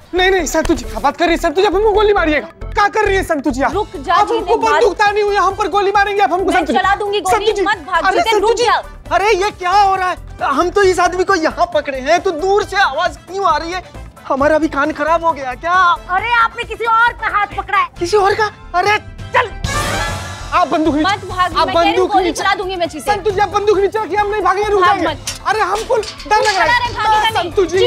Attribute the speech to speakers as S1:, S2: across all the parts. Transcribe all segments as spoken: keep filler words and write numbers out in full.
S1: नहीं नहीं संतोष जी, बात कर रही है संतोष, आप हमको गोली मारिएगा। क्या कर रही है संतोष जी?
S2: रुक जा,
S1: आप हमको बंदूक तानी हुई, हम पर गोली मारेंगे आप हमको?
S2: मैं चला दूंगी गोली, मत भाग जीते, रुक जा।
S3: अरे ये क्या हो रहा है? हम तो इस आदमी को यहाँ पकड़े हैं, तो दूर से आवाज क्यों आ रही है? हमारा भी कान खराब हो गया क्या?
S2: अरे आपने किसी और का हाथ पकड़ा है।
S3: किसी और का? अरे चल,
S1: आप बंदूक
S2: मत भाग,
S1: आप बंदूक
S2: गोली चला दूंगी मैं। चीते
S1: संतोष जी, आप बंदूक नीचे रखिए, हम नहीं भागेंगे, रुक जाएंगे। अरे हमको डर लग रहा है संतोष जी।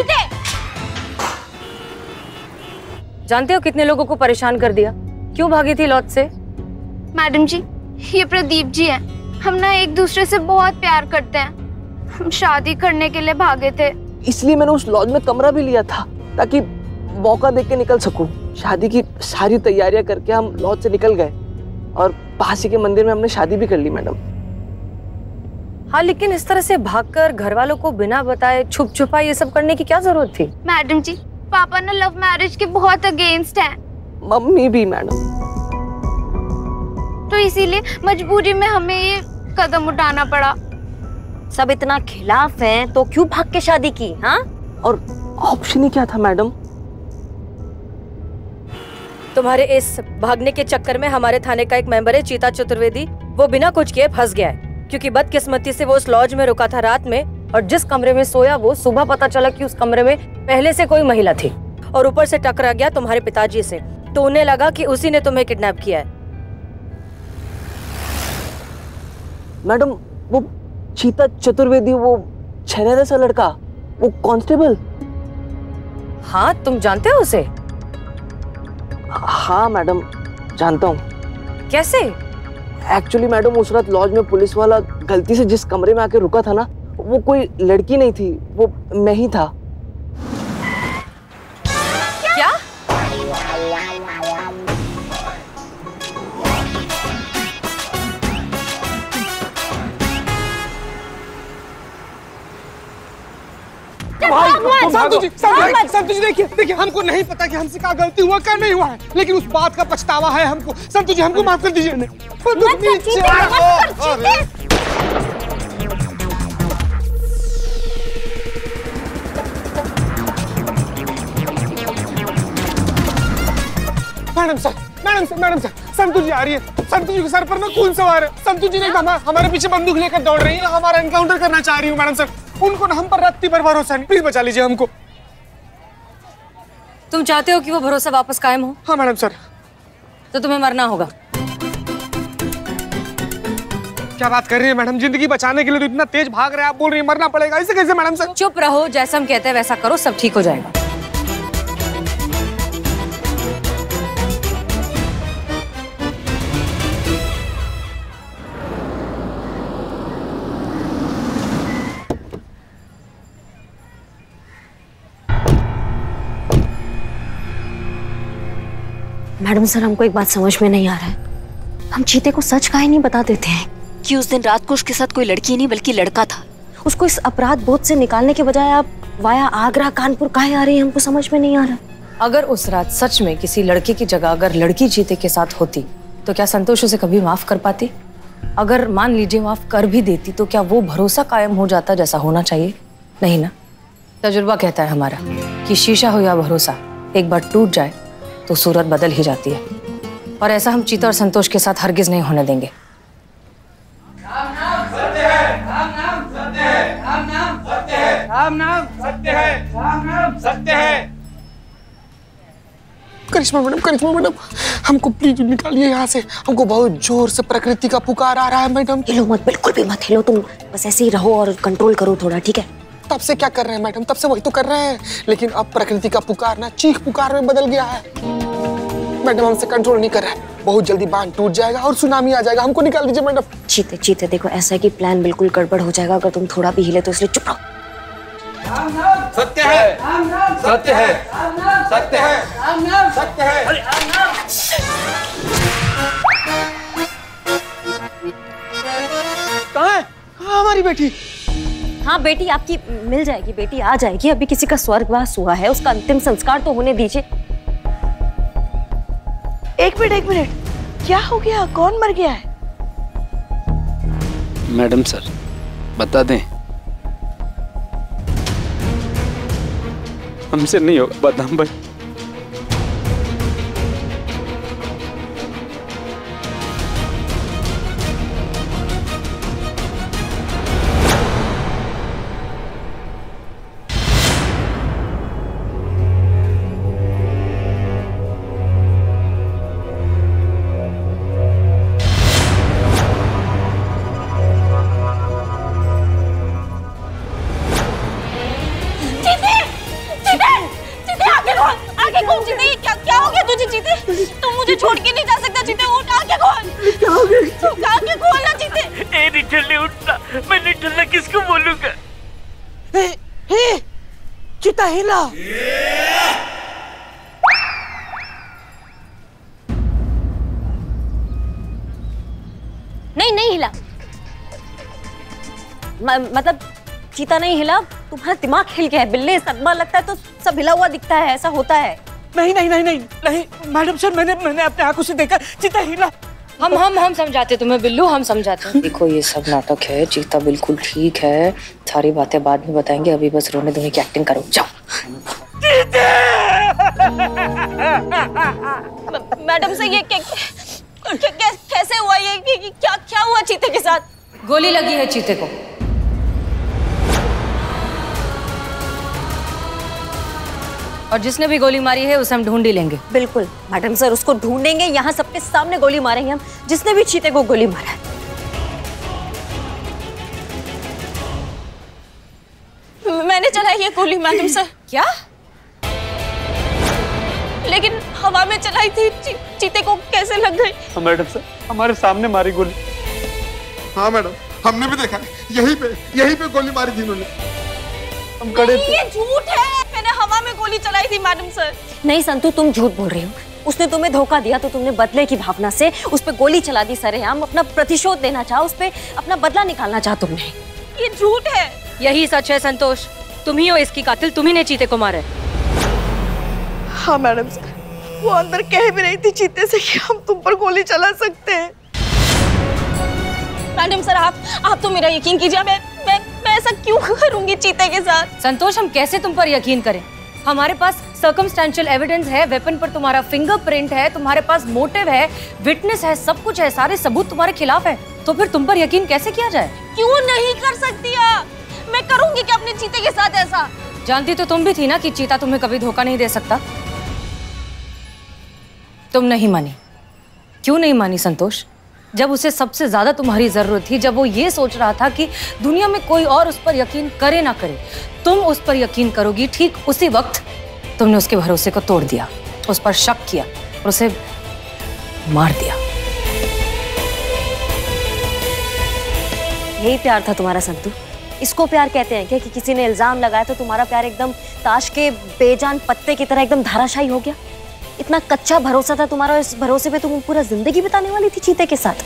S4: जानते हो कितने लोगों को परेशान कर दिया? क्यों भागी थी लॉज से?
S5: मैडम जी, ये प्रदीप जी हैं। हम ना एक दूसरे से बहुत प्यार करते हैं। हम शादी करने के लिए भागे थे,
S3: इसलिए मैंने उस लॉज में कमरा भी लिया था ताकि मौका देख के निकल सकूं। शादी की सारी तैयारियां करके हम लॉज से निकल गए और पास ही के मंदिर में हमने शादी भी कर ली मैडम।
S4: हाँ, लेकिन इस तरह से भागकर घर वालों को बिना बताए छुप छुपा ये सब करने की क्या जरूरत थी?
S5: मैडम जी, पापा ना लव मैरिज के बहुत अगेंस्ट हैं।
S3: मम्मी भी मैडम।
S5: तो इसीलिए मजबूरी में हमें ये कदम उठाना पड़ा।
S2: सब इतना खिलाफ हैं तो क्यों भाग के शादी की? हाँ,
S3: और ऑप्शन ही क्या था मैडम?
S4: तुम्हारे इस भागने के चक्कर में हमारे थाने का एक मेंबर है चीता चतुर्वेदी, वो बिना कुछ किए फंस गया है, क्योंकि बदकिस्मती से वो उस लॉज में रुका था रात में, और जिस कमरे में सोया वो सुबह पता चला कि उस कमरे में पहले से कोई महिला थी, और ऊपर से टकरा गया तुम्हारे पिताजी से, तो उन्हें लगा कि उसी ने तुम्हें किडनैप किया है।
S3: मैडम, वो चीता चतुर्वेदी, वो छेनेरे सा लड़का, वो कांस्टेबल।
S4: हाँ, तुम जानते हो उसे?
S3: हाँ मैडम, जानता हूँ।
S4: कैसे?
S3: एक्चुअली मैडम, उस रात लॉज में पुलिस वाला गलती से जिस कमरे में आके रुका था ना, वो कोई लड़की नहीं थी, वो मैं ही था।
S4: क्या?
S1: संतोष जी, संतोष जी देखिए देखिए, हमको नहीं पता कि हमसे क्या गलती हुआ क्या नहीं हुआ है, लेकिन उस बात का पछतावा है हमको। संतोष जी, हमको माफ कर दीजिए। Madam sir, madam sir, madam sir, Santosh ji आ रही है। संतोष जी के सर पर ना खून सवार है। संतोष जी ने हमारे पीछे बंदूक लेकर दौड़ रही है, हमारा एनकाउंटर करना चाह रही हूँ मैडम सर। उनको ना हम पर रत्ती पर भरोसा नहीं, प्लीज बचा लीजिए हमको।
S4: तुम चाहते हो कि वो भरोसा वापस कायम हो?
S1: हाँ मैडम सर।
S4: तो तुम्हें मरना होगा।
S1: क्या बात कर रही है मैडम? जिंदगी बचाने के लिए तो इतना तेज भाग रहे हैं, आप बोल रही है मरना पड़ेगा, ऐसे कैसे मैडम सर?
S4: चुप रहो, जैसा हम कहते हैं वैसा करो, सब ठीक हो जाएगा।
S2: मैडम सर, हमको एक बात समझ में नहीं आ रहा है। हम चीते को सच काहे नहीं बता देते हैं कि उस दिन रात को उसके साथ कोई लड़की नहीं बल्कि लड़का था? उसको इस अपराध बोध से निकालने के बजाय आप वाया आगरा कानपुर काहे आ रही है, हमको समझ में नहीं आ रहा।
S4: अगर उस रात सच में किसी लड़के की जगह अगर लड़की चीते के साथ होती तो क्या संतोष उसे कभी माफ कर पाती? अगर मान लीजिए माफ कर भी देती तो क्या वो भरोसा कायम हो जाता जैसा होना चाहिए? नहीं ना। तजुर्बा कहता है हमारा कि शीशा हो या भरोसा, एक बार टूट जाए तो सूरत बदल ही जाती है, और ऐसा हम चीता और संतोष के साथ हरगिज नहीं होने देंगे।
S6: राम नाम सत्य है, राम नाम सत्य है, राम नाम सत्य है, राम नाम सत्य है, राम नाम सत्य है।
S1: करिश्मा मैडम, करिश्मा मैडम, हमको प्लीज निकालिए यहाँ से। हमको बहुत जोर से प्रकृति का पुकार आ रहा है मैडम।
S2: हिलो मत, बिल्कुल भी मत हिलो, तुम बस ऐसे ही रहो और कंट्रोल करो थोड़ा, ठीक है?
S1: तब से क्या कर रहे हैं मैडम? तब से वही तो कर रहे हैं, लेकिन अब प्रकृति का पुकार ना चीख पुकार में बदल गया है। मैडम हमसे कंट्रोल नहीं कर रहा है, बहुत जल्दी बांध टूट जाएगा और सुनामी आ जाएगा। हमको निकाल दीजिए मैडम।
S2: चीते चीते देखो, ऐसा है कि प्लान बिल्कुल गड़बड़ हो जाएगा अगर तुम थोड़ा भी हिले, तो इसलिए चुप रहो।
S6: राम नाम सत्य है, राम नाम सत्य है, राम नाम सत्य है, राम नाम सत्य है, राम नाम।
S3: कहाँ है? कहाँ हमारी बेटी?
S2: हाँ बेटी आपकी मिल जाएगी, बेटी आ जाएगी। अभी किसी का स्वर्गवास हुआ है, उसका अंतिम संस्कार तो होने दीजिए।
S7: एक मिनट एक मिनट, क्या हो गया? कौन मर गया है?
S8: मैडम सर बता दें। हमसे नहीं होगा बदाम भाई,
S2: चीते, क्या क्या हो गया तुझे चीते? तुम मुझे छोड़ के नहीं जा सकता चीते, उठ आके खोल।
S3: क्या हो गया?
S2: तू आके खोल ना चीते।
S9: ए निठल्ले उठना, मैं निठल्ला किसको बोलूंगा?
S3: हे, हे, चीता हिला।
S2: नहीं नहीं हिला, म, मतलब चीता नहीं हिला, तुम्हारा दिमाग हिल गया है। बिल्ली सदमा लगता है तो सब हिला हुआ दिखता है, ऐसा होता है।
S3: नहीं नहीं नहीं नहीं नहीं मैडम सर, मैंने मैंने अपने आंखों से देखा, चीता हिला।
S4: हम हम हम समझाते तुम्हें बिल्लू, हम समझाते हैं। देखो ये सब नाटक है, चीता बिल्कुल ठीक है, सारी बातें बाद में बताएंगे, अभी बस रोने धोने की एक्टिंग करो, जाओ।
S2: मैडम से ये क्या, क्या, क्या कैसे हुआ ये, क्या क्या हुआ चीते के साथ?
S4: गोली लगी है चीते को। और जिसने भी गोली मारी है उसे हम ढूंढ ही लेंगे।
S2: बिल्कुल मैडम सर, उसको ढूंढेंगे, यहाँ सबके सामने गोली मारेंगे हम, जिसने भी चीते को गोली मारा है। मैंने चलाई ये गोली मैडम सर।
S4: क्या?
S2: लेकिन हवा में चलाई थी, ची, चीते को कैसे लग गई?
S1: हाँ मैडम सर, हमारे सामने मारी गोली। हाँ मैडम, हमने भी देखा, यहीं पे यहीं पे गोली मारी थी उन्होंने। हम खड़े थे।
S2: ये झूठ है, मैंने हवा में गोली चलाई थी मैडम सर। नहीं संतू, तुम झूठ बोल रही हो। उसने तुम्हें धोखा दिया तो तुमने बदले की भावना से उस पे गोली चला दी सरेआम, अपना प्रतिशोध लेना चाहा, उस पे अपना बदला निकालना चाहा तुमने। ये झूठ है।
S4: यही सच है संतोष, तुम ही हो इसकी कातिल, तुम ही ने चीते को मारा है।
S7: हाँ मैडम सर, वो अंदर कह भी रही थी चीते से कि हम तुम पर गोली चला सकते हैं।
S2: मैडम सर, आप आप तो मेरा यकीन कीजिए, मैं मैं मैं ऐसा क्यों करूंगी चीते के साथ?
S4: संतोष, हम कैसे तुम पर यकीन करें? हमारे पास सर्कमस्टेंशियल एविडेंस है, वेपन पर तुम्हारा फिंगरप्रिंट है, तुम्हारे पास मोटिव है, विटनेस है, सब कुछ है, सारे सबूत तुम्हारे खिलाफ है, तो फिर तुम पर यकीन कैसे किया जाए?
S2: क्यों नहीं कर सकती आप? मैं करूंगी क्या अपने चीते के साथ ऐसा?
S4: जानती तो तुम भी थी ना कि चीता तुम्हें कभी धोखा नहीं दे सकता। तुम नहीं मानी। क्यों नहीं मानी संतोष? जब उसे सबसे ज्यादा तुम्हारी जरूरत थी, जब वो ये सोच रहा था कि दुनिया में कोई और उस पर यकीन करे ना करे, तुम उस पर यकीन करोगी, ठीक उसी वक्त तुमने उसके भरोसे को तोड़ दिया, उस पर शक किया और उसे मार दिया।
S2: यही प्यार था तुम्हारा संतू? इसको प्यार कहते हैं क्या कि किसी ने इल्जाम लगाया तो तुम्हारा प्यार एकदम ताश के बेजान पत्ते की तरह एकदम धाराशायी हो गया? इतना कच्चा भरोसा था तुम्हारा, इस भरोसे पे तुम पूरा जिंदगी बिताने वाली थी चीते के साथ?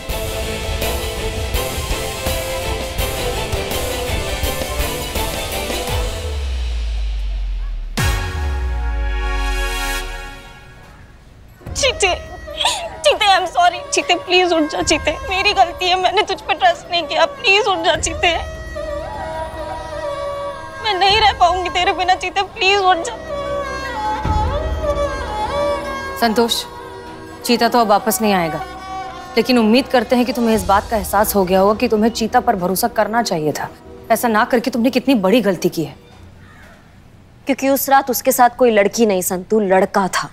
S2: Cheete, Cheete I am sorry. Cheete please उठ जा चीते, मेरी गलती है, मैंने तुझ पे ट्रस्ट नहीं किया, प्लीज उठ जा चीते। मैं नहीं रह पाऊंगी तेरे बिना चीते, प्लीज उठ जा।
S4: संतोष, चीता तो अब वापस नहीं आएगा, लेकिन उम्मीद करते हैं कि तुम्हें इस बात का एहसास हो गया होगा कि तुम्हें चीता पर भरोसा करना चाहिए था। ऐसा ना करके तुमने कितनी बड़ी गलती की है।
S2: क्योंकि उस रात उसके साथ कोई लड़की नहीं संतू, लड़का था।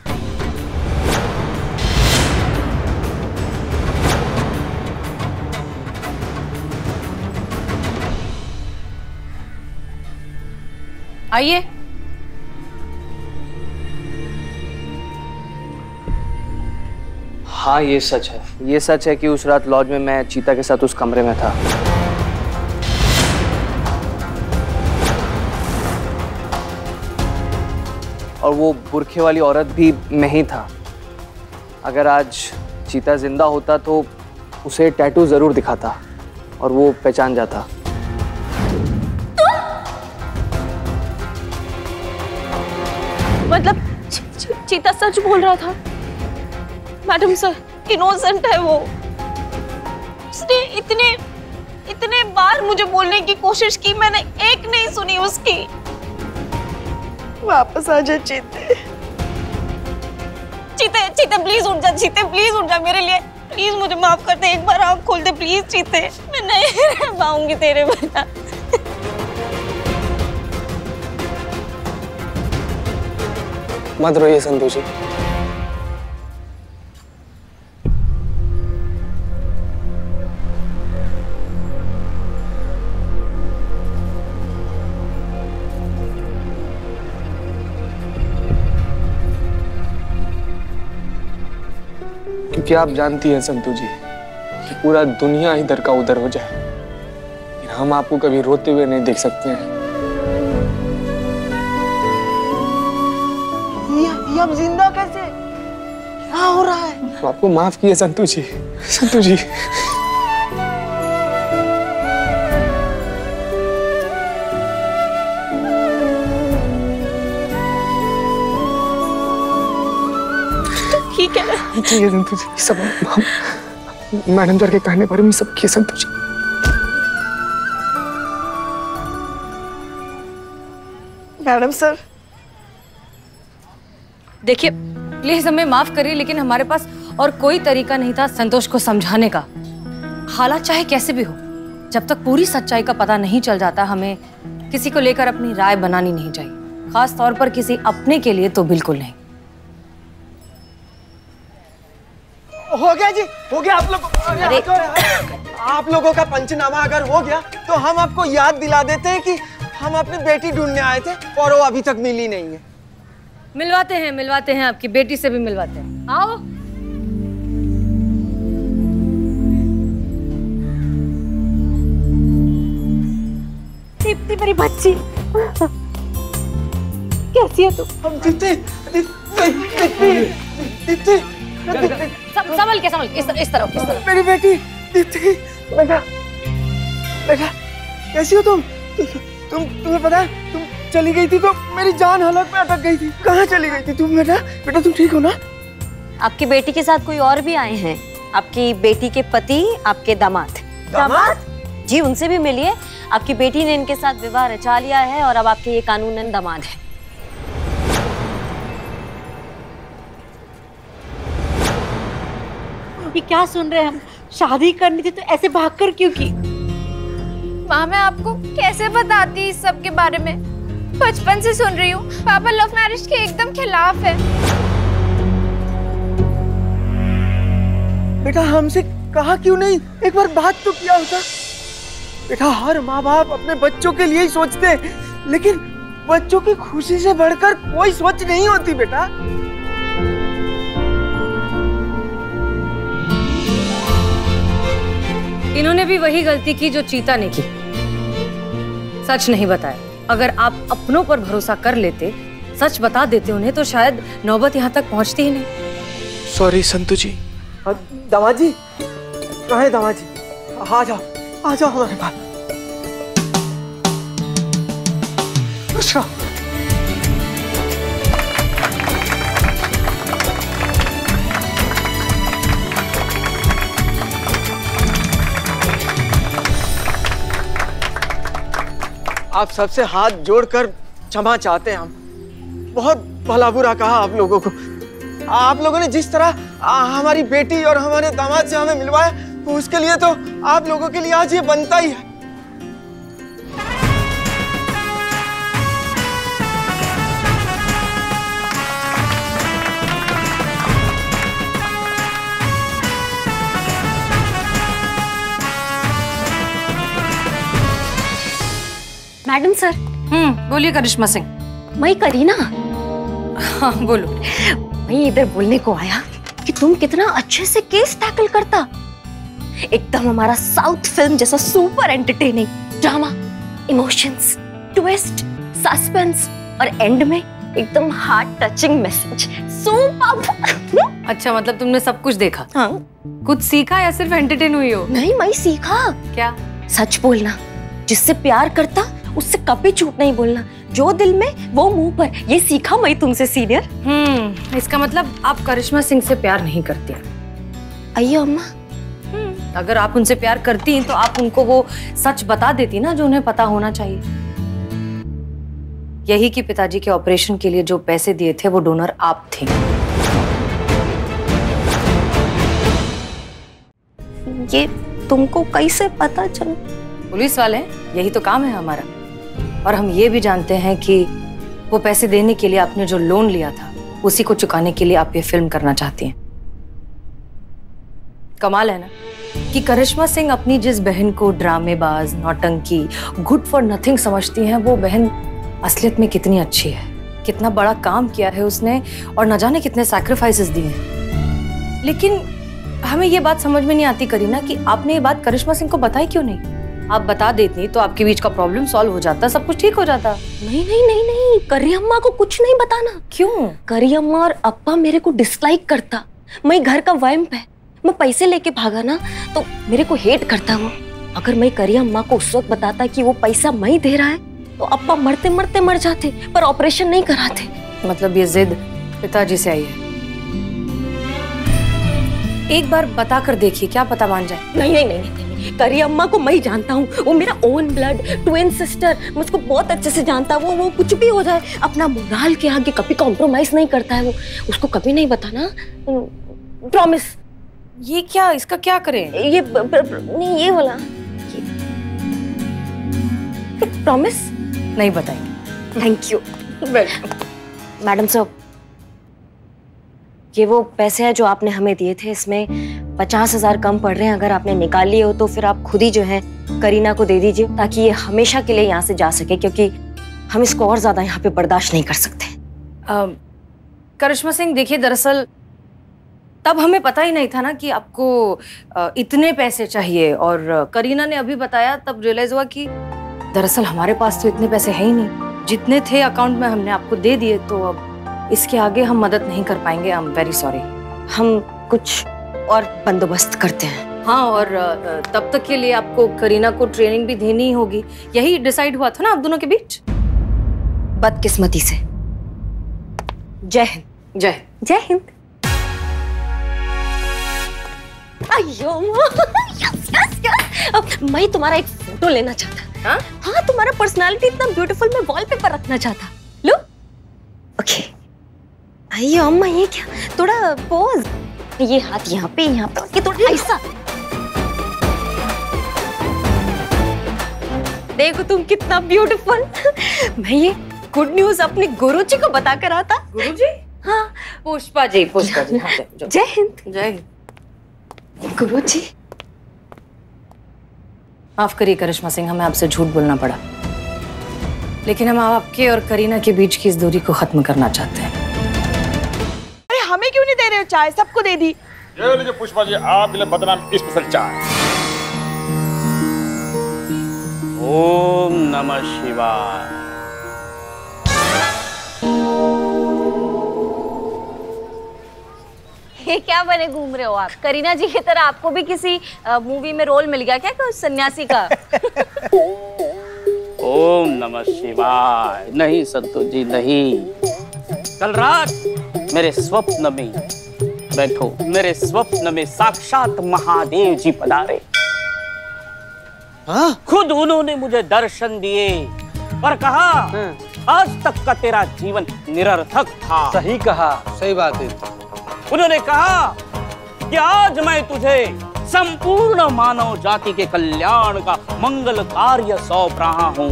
S4: आइए।
S3: हाँ ये सच है, ये सच है कि उस रात लॉज में मैं चीता के साथ उस कमरे में था। और वो बुरखे वाली औरत भी मैं ही था। अगर आज चीता जिंदा होता तो उसे टैटू जरूर दिखाता और वो पहचान जाता।
S2: मतलब ची, ची, चीता सच बोल रहा था? मैडम सर, इनोसेंट है वो। उसने इतने इतने बार मुझे बोलने की कोशिश की, मैंने एक नहीं सुनी उसकी।
S7: वापस आ जा चीते।
S2: चीते, चीते प्लीज उठ जा, चीते प्लीज उठ जा मेरे लिए, प्लीज मुझे माफ कर दे, एक बार आँख खोल दे प्लीज चीते, मैं नहीं रह पाऊंगी तेरे बिना।
S1: मत रोइए संतोष जी। क्योंकि आप जानती हैं संतू जी कि पूरा दुनिया इधर का उधर हो जाए, लेकिन हम आपको कभी रोते हुए नहीं देख सकते हैं।
S3: ये, ये अब जिंदा कैसे? क्या हो रहा है?
S1: तो आपको माफ किए संतू जी। संतू जी
S2: ठीक है
S1: ठीक है संतू जी, सब हम मैडम सर के कहने पर भी सब किए संतू जी।
S7: मैडम सर
S4: देखिए प्लीज हमें माफ करिए, लेकिन हमारे पास और कोई तरीका नहीं था संतोष को समझाने का। हालात चाहे कैसे भी हो, जब तक पूरी सच्चाई का पता नहीं चल जाता हमें किसी को लेकर अपनी राय बनानी नहीं चाहिए, खास तौर पर किसी अपने के लिए तो बिल्कुल नहीं।
S3: हो गया जी, हो गया। आप लोग आप लोगों का पंचनामा अगर हो गया तो हम आपको याद दिला देते हैं कि हम अपनी बेटी ढूंढने आए थे और वो अभी तक मिली नहीं है।
S4: मिलवाते हैं मिलवाते हैं आपकी बेटी से भी मिलवाते हैं। आओ।
S2: दीप्ति मेरी बच्ची, कैसी है तू?
S3: हम दीप्ति दीप्ति दीप्ति
S4: संभल के संभल के, इस तरह इस तरह, इस तरह।
S3: मेरी बेटी दीप्ति, बेटा बेटा कैसी हो तुम? तुम तुम्हें पता है तुम चली गई थी तो मेरी जान हलक में अटक गई थी। कहाँ चली गई थी तुम? बेटा बेटा तुम ठीक हो ना?
S2: आपकी बेटी के साथ कोई और भी आए हैं, आपकी बेटी के पति, आपके दामाद।
S3: दामाद?
S2: जी उनसे भी मिलिए। आपकी बेटी ने इनके साथ विवाह रचा लिया है और अब आपके ये कानूनन दामाद है।
S10: ये क्या सुन रहे हैं हम? शादी करनी थी तो ऐसे भागकर क्यों की?
S5: माँ मैं आपको कैसे बताती इस सब के बारे में? बचपन से सुन रही हूँ, पापा लव मैरिज के एकदम खिलाफ है।
S3: बेटा हमसे कहा क्यों नहीं? एक बार बात तो किया होता। बेटा हर माँ बाप अपने बच्चों के लिए ही सोचते हैं, लेकिन बच्चों की खुशी से बढ़कर कोई सोच नहीं होती बेटा।
S4: इन्होंने भी वही गलती की जो चीता ने की, सच नहीं बताया। अगर आप अपनों पर भरोसा कर लेते, सच बता देते उन्हें, तो शायद नौबत यहाँ तक पहुँचती ही नहीं।
S1: सॉरी संतू जी।
S3: दामाद जी कहाँ है? दामाद जी आ जाओ, आ जाओ हमारे पास। अच्छा आप सबसे हाथ जोड़कर क्षमा चाहते हैं हम। बहुत भला बुरा कहा आप लोगों को। आप लोगों ने जिस तरह आ, हमारी बेटी और हमारे दामाद से हमें मिलवाया, उसके लिए तो आप लोगों के लिए आज ये बनता ही है।
S2: Madam sir.
S4: हम्म बोलिए करिश्मा सिंह।
S2: मैं करीना।
S4: हाँ बोलो।
S2: मैं इधर बोलने को आया कि तुम कितना अच्छे से केस टैकल करता। एकदम हमारा साउथ फिल्म जैसा super entertaining drama, emotions, twist, suspense और एंड में एकदम हार्ट टचिंग मैसेज। सुपर।
S4: अच्छा मतलब तुमने सब कुछ देखा?
S2: हाँ।
S4: कुछ सीखा या सिर्फ एंटरटेन हुई हो?
S2: नहीं मैं सीखा।
S4: क्या?
S2: सच बोलना, जिससे प्यार करता उससे कभी झूठ नहीं बोलना, जो दिल में वो मुंह पर। ये सीखा मैं तुमसे सीनियर।
S4: हम्म इसका मतलब आप करिश्मा सिंह से प्यार नहीं करती हैं?
S2: अయ్యో अम्मा,
S4: अगर आप उनसे प्यार करती तो आप उनको वो सच बता देती ना जो उन्हें पता होना चाहिए। यही कि पिताजी के ऑपरेशन के लिए जो पैसे दिए थे वो डोनर आप थे।
S2: ये तुमको कैसे पता चला?
S4: पुलिस वाले, यही तो काम है हमारा। और हम ये भी जानते हैं कि वो पैसे देने के लिए आपने जो लोन लिया था, उसी को चुकाने के लिए आप ये फिल्म करना चाहती हैं। कमाल है ना कि करिश्मा सिंह अपनी जिस बहन को ड्रामेबाज, नौटंकी, गुड फॉर नथिंग समझती हैं, वो बहन असलियत में कितनी अच्छी है। कितना बड़ा काम किया है उसने और न जाने कितने सैक्रिफाइसेस दिए हैं। लेकिन हमें ये बात समझ में नहीं आती करीना कि आपने ये बात करिश्मा सिंह को बताई क्यों नहीं? आप बता देती तो आपके बीच का प्रॉब्लम सॉल्व हो जाता, सब कुछ ठीक हो जाता।
S2: नहीं नहीं नहीं नहीं, करी अम्मा को कुछ नहीं बताना।
S4: क्यों?
S2: करी अम्मा और अप्पा मेरे को डिसलाइक करता। मैं घर का वैम्प है, मैं पैसे लेके भागा ना तो मेरे को हेट करता वो। अगर मैं करी अम्मा को उस वक्त बताता कि वो पैसा मैं ही दे रहा है तो अप्पा मरते मरते मर जाते, पर ऑपरेशन नहीं कराते।
S4: मतलब ये जिद पिताजी से आई है। एक बार बता कर देखिए, क्या पता मान जाए।
S2: नहीं नहीं नहीं, नहीं, नहीं। करी अम्मा को मैं ही जानता हूँ, वो मेरा ओन ब्लड ट्विन सिस्टर, मैं उसको बहुत अच्छे से जानता हूँ। वो वो कुछ भी हो जाए अपना मोराल के आगे कभी कॉम्प्रोमाइज नहीं करता है वो। उसको कभी नहीं बताना, प्रॉमिस।
S4: ये क्या, इसका क्या करें?
S2: ये ब, ब, ब, नहीं ये वाला प्रॉमिस
S4: नहीं बताएंगे।
S2: Thank you. मैडम साहब, ये वो पैसे हैं जो आपने हमें दिए थे, इसमें पचास हजार कम पड़ रहे हैं। अगर आपने निकाल लिए हो तो फिर आप खुद ही जो है करीना को दे दीजिए, ताकि ये हमेशा के लिए यहाँ से जा सके, क्योंकि हम इसको और ज्यादा यहाँ पे बर्दाश्त नहीं कर सकते।
S4: करिश्मा सिंह, देखिए दरअसल तब हमें पता ही नहीं था ना कि आपको इतने पैसे चाहिए, और करीना ने अभी बताया तब रियलाइज हुआ कि दरअसल हमारे पास तो इतने पैसे हैं ही नहीं। जितने थे अकाउंट में हमने आपको दे दिए, तो अब इसके आगे हम मदद नहीं कर पाएंगे। I am very sorry.
S2: हम कुछ और बंदोबस्त करते हैं।
S4: हाँ, और तब तक के लिए आपको करीना को ट्रेनिंग भी देनी ही होगी। यही डिसाइड हुआ था ना आप दोनों के बीच?
S2: बदकिस्मती से। जय हिंद।
S4: जय
S2: जय हिंद। अयो यस यस यस, मैं तुम्हारा एक फोटो लेना चाहता। हाँ हाँ, तुम्हारा पर्सनालिटी इतना ब्यूटीफुल, मैं वॉलपेपर रखना चाहता। लो ओके। अयो अम्मा, ये क्या, थोड़ा पोज, ये हाथ यहाँ पे, यहाँ पे, ये थोड़ा ऐसा। देखो तुम कितना ब्यूटीफुल। मैं ये गुड न्यूज अपने गुरुजी को बता कर आता।
S4: गुरुजी?
S2: हाँ,
S4: पुष्पा जी, पुष्पा जी। हाँ,
S2: जय हिंद।
S4: जय हिंद।
S2: गुरुजी,
S4: माफ करिए करिश्मा सिंह, हमें आपसे झूठ बोलना पड़ा, लेकिन हम आपके और करीना के बीच की इस दूरी को खत्म करना चाहते हैं।
S7: अरे हमें क्यों नहीं दे रहे हो चाय? सबको दे दी।
S11: ये लीजिए पुष्पा जी, आपके लिए बदनाम स्पेशल चाय।
S8: ओम नमः शिवाय।
S12: ये क्या बने घूम रहे हो आप? करीना जी की तरह आपको भी किसी मूवी में रोल मिल गया क्या, कोई सन्यासी का?
S8: ओम नमः शिवाय। नहीं संतोष जी, नहीं। कल रात मेरे स्वप्न में, बैठो, मेरे स्वप्न में साक्षात महादेव जी पधारे। हाँ? खुद उन्होंने मुझे दर्शन दिए और कहा, आज तक का तेरा जीवन निरर्थक था।
S3: सही कहा, सही बात है।
S8: उन्होंने कहा कि आज मैं तुझे संपूर्ण मानव जाति के कल्याण का मंगल कार्य सौंप रहा हूं।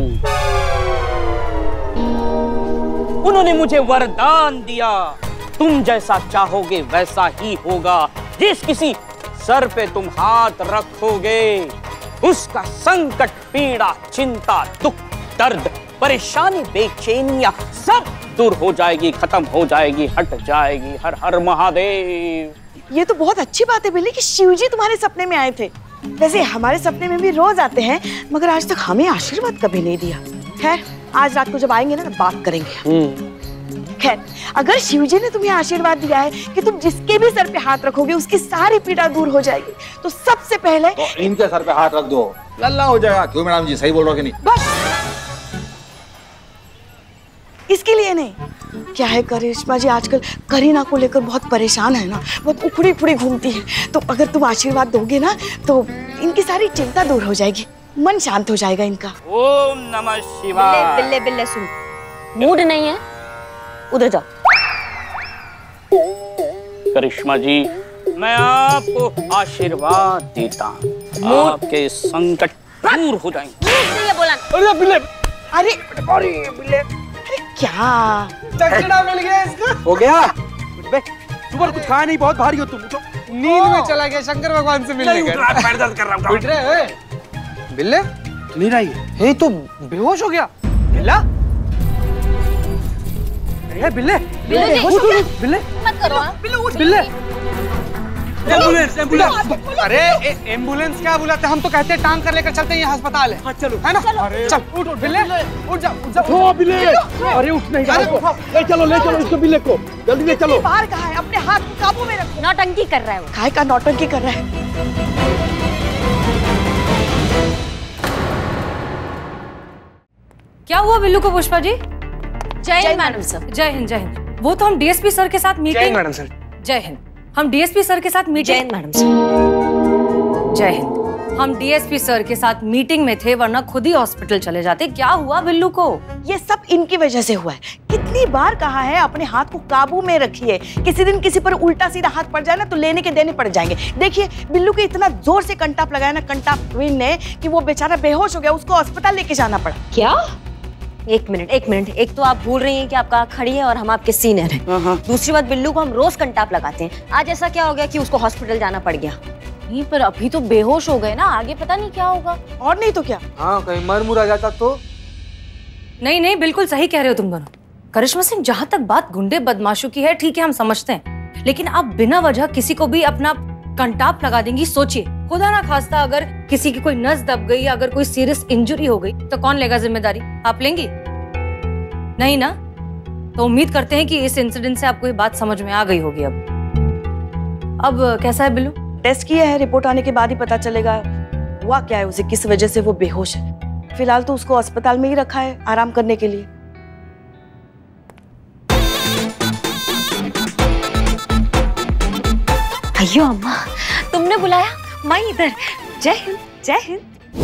S8: उन्होंने मुझे वरदान दिया, तुम जैसा चाहोगे वैसा ही होगा। जिस किसी सर पे तुम हाथ रखोगे उसका संकट, पीड़ा, चिंता, दुख, दर्द, परेशानी, बेचैनियां सब दूर हो जाएगी, खत्म हो जाएगी, हट जाएगी। हर हर महादेव।
S7: ये तो बहुत अच्छी बात है बिल्ली कि शिवजी तुम्हारे सपने में आए थे। वैसे हमारे सपने में भी रोज आते हैं, मगर आज तक हमें आशीर्वाद कभी नहीं दिया। खैर, आज रात को जब आएंगे ना तो बात करेंगे। खैर, अगर शिवजी ने तुम्हें आशीर्वाद दिया है कि तुम जिसके भी सर पे हाथ रखोगे उसकी सारी पीड़ा दूर हो जाएगी, तो सबसे पहले
S11: तो इनके सर पे हाथ रख दो, लल्ला हो जाएगा। क्यों मैडम जी, सही बोल रहे हो कि नहीं?
S7: बस इसके लिए नहीं। क्या है करिश्मा जी, आजकल करीना को लेकर बहुत परेशान है ना, बहुत उखड़ी उखड़ी घूमती है। तो अगर तुम आशीर्वाद दोगे ना तो इनकी सारी चिंता दूर हो जाएगी, मन शांत हो जाएगा इनका।
S8: ओम नमः शिवाय।
S2: बिल्ले बिल्ले बिल्ले सुन, मूड नहीं है, उधर जाओ।
S8: करिश्मा जी, मैं आपको आशीर्वाद देता हूँ, आपके संकट दूर हो जाएंगे।
S2: बोला
S7: अरे बिल्ले, अरे अरे बिल्ले, अरे क्या
S1: चकड़ा मिल गया इसका?
S3: हो गया? सुबह कुछ खाया नहीं, बहुत भारी हो तुम।
S1: नींद में चला गया शंकर भगवान से मिलने गया।
S3: पैर दर्द कर रहा हूँ।
S1: उठ रहे हैं? बिल्ले
S3: नहीं रही है,
S1: तो बेहोश हो गया। बिल्ला,
S3: बिल्ले,
S12: बिल्ले,
S3: बिल्ले,
S12: मत करो।
S3: बिल्ले,
S1: एम्बुलेंस एम्बुलेंस। अरे एम्बुलेंस क्या बुलाते, हम तो कहते हैं टांग कर लेकर चलते हैं, ये अस्पताल है। हाँ चलो, है ना? अरे चल उठ उठ बिल्ले, उठ जा उठ जा।
S13: ओ बिल्ले, अरे उठ नहीं जा, ले चलो ले चलो इसको बिल्ले को, जल्दी ले चलो।
S7: बाहर कहाँ है? अपने हाथ को काबू में रखो।
S2: नौटंकी कर रहा है वो।
S7: काय का नौटंकी कर रहा है?
S4: क्या हुआ बिल्लू को पुष्पा जी?
S2: जय हिंद मैडम सर।
S4: जय हिंद जय हिंद। वो तो हम डीएसपी सर के साथ मीटिंग।
S1: जय हिंद मैडम सर।
S4: जय हिंद। हम डीएसपी सर के साथ मीटिंग।
S2: जय हिंद मैडम सर।
S4: जय हिंद। हम डीएसपी सर के साथ मीटिंग में थे, वरना खुद ही हॉस्पिटल चले जाते। क्या हुआ बिल्लू को?
S7: ये सब इनकी वजह से हुआ है। कितनी बार कहा है अपने हाथ को काबू में रखिए, किसी दिन किसी पर उल्टा सीधा हाथ पड़ जाए ना तो लेने के देने पड़ जाएंगे। देखिए बिल्लू के इतना जोर से कंटाप लगाया ना कंटाप क्वीन ने कि वो बेचारा बेहोश हो गया, उसको अस्पताल लेके जाना पड़ा।
S2: क्या? एक मिनट एक मिनट, एक तो आप भूल रही हैं कि आप कहाँ खड़ी हैं और हम आपके सीनियर हैं। दूसरी बात, बिल्लू को हम रोज कंटाप लगाते हैं, आज ऐसा क्या हो गया कि उसको हॉस्पिटल जाना पड़ गया?
S12: नहीं पर अभी तो बेहोश हो गए ना, आगे पता नहीं क्या होगा।
S7: और नहीं तो क्या?
S3: हाँ कहीं मर मुर आ जाता तो।
S4: नहीं नहीं बिल्कुल सही कह रहे हो तुम दोनों। करिश्मा सिंह, जहाँ तक बात गुंडे बदमाशों की है ठीक है हम समझते हैं, लेकिन आप बिना वजह किसी को भी अपना कंटाप लगा देंगी। सोचिए खुदा ना खास्ता अगर किसी की कोई नस दब गई, अगर कोई सीरियस इंजरी हो गई तो कौन लेगा जिम्मेदारी? आप लेंगी? नहीं ना? तो उम्मीद करते हैं कि इस इंसिडेंट से आपको ये बात समझ में आ गई होगी। अब अब कैसा है बिल्लू?
S7: टेस्ट किया है, रिपोर्ट आने के बाद ही पता चलेगा हुआ क्या है, उसे किस वजह से वो बेहोश है। फिलहाल तो उसको अस्पताल में ही रखा है आराम करने के लिए।
S2: अयो अम्मा, तुमने बुलाया? मैं इधर। जय हिंद जय हिंद।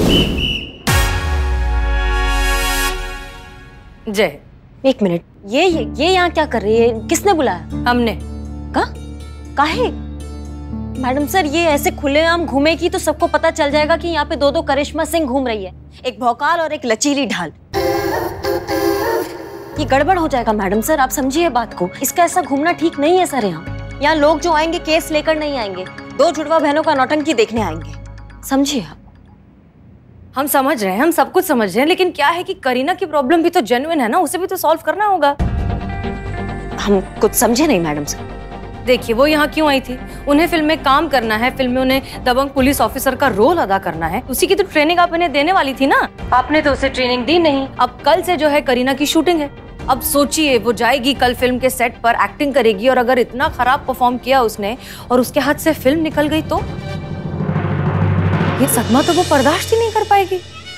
S4: जय।
S2: एक मिनट, ये ये, ये यहाँ क्या कर रही है? किसने बुलाया?
S4: हमने।
S2: का? काहे? मैडम सर, ये ऐसे खुलेआम घूमेगी तो सबको पता चल जाएगा कि यहाँ पे दो दो करिश्मा सिंह घूम रही है, एक भौकाल और एक लचीली ढाल। ये गड़बड़ हो जाएगा मैडम सर, आप समझिए बात को। इसका ऐसा घूमना ठीक नहीं है सर। यहाँ यहाँ लोग जो आएंगे केस लेकर नहीं आएंगे, दो जुड़वा बहनों का नौटंकी देखने आएंगे, समझिए आप।
S4: हम समझ रहे हैं, हम सब कुछ समझ रहे हैं, लेकिन क्या है कि करीना की प्रॉब्लम भी तो जेन्युइन है ना, उसे भी तो सॉल्व करना होगा।
S2: हम कुछ समझे नहीं मैडम सर।
S4: देखिए वो यहाँ क्यों आई थी? उन्हें फिल्म में काम करना है, फिल्म में उन्हें दबंग पुलिस ऑफिसर का रोल अदा करना है, उसी की तो ट्रेनिंग आप इन्हें देने वाली थी ना। आपने तो उसे ट्रेनिंग दी नहीं। अब कल से जो है करीना की शूटिंग है। अब सोचिए वो जाएगी कल फिल्म के सेट पर, एक्टिंग करेगी, और अगर इतना खराब परफॉर्म किया उसने और उसके हाथ से फिल्म निकल गई तो ये सदमा तो वो बर्दाश्त ही नहीं कर पाएगी।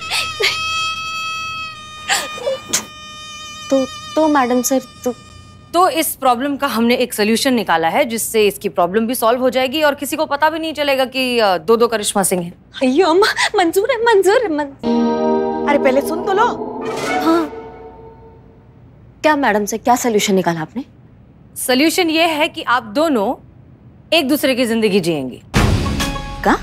S2: तो तो मैडम सर तो
S4: तो इस प्रॉब्लम का हमने एक सोल्यूशन निकाला है जिससे इसकी प्रॉब्लम भी सॉल्व हो जाएगी और किसी को पता भी नहीं चलेगा कि दो दो करिश्मा सिंह हैं।
S2: अయ్యో अम्मा, मंजूर है मंजूर है मंजूर।
S7: अरे पहले सुन तो लो।
S2: हाँ क्या मैडम से क्या सोल्यूशन निकाला आपने?
S4: सोल्यूशन ये है कि आप दोनों एक दूसरे की जिंदगी जिएंगी।
S2: का?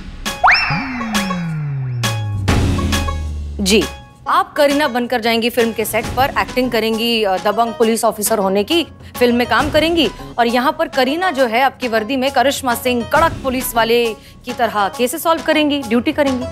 S4: जी, आप करीना बनकर जाएंगी फिल्म के सेट पर, एक्टिंग करेंगी दबंग पुलिस ऑफिसर होने की, फिल्म में काम करेंगी, और यहाँ पर करीना जो है आपकी वर्दी में करिश्मा सिंह कड़क पुलिस वाले की तरह केसेस सॉल्व करेंगी, ड्यूटी करेंगी।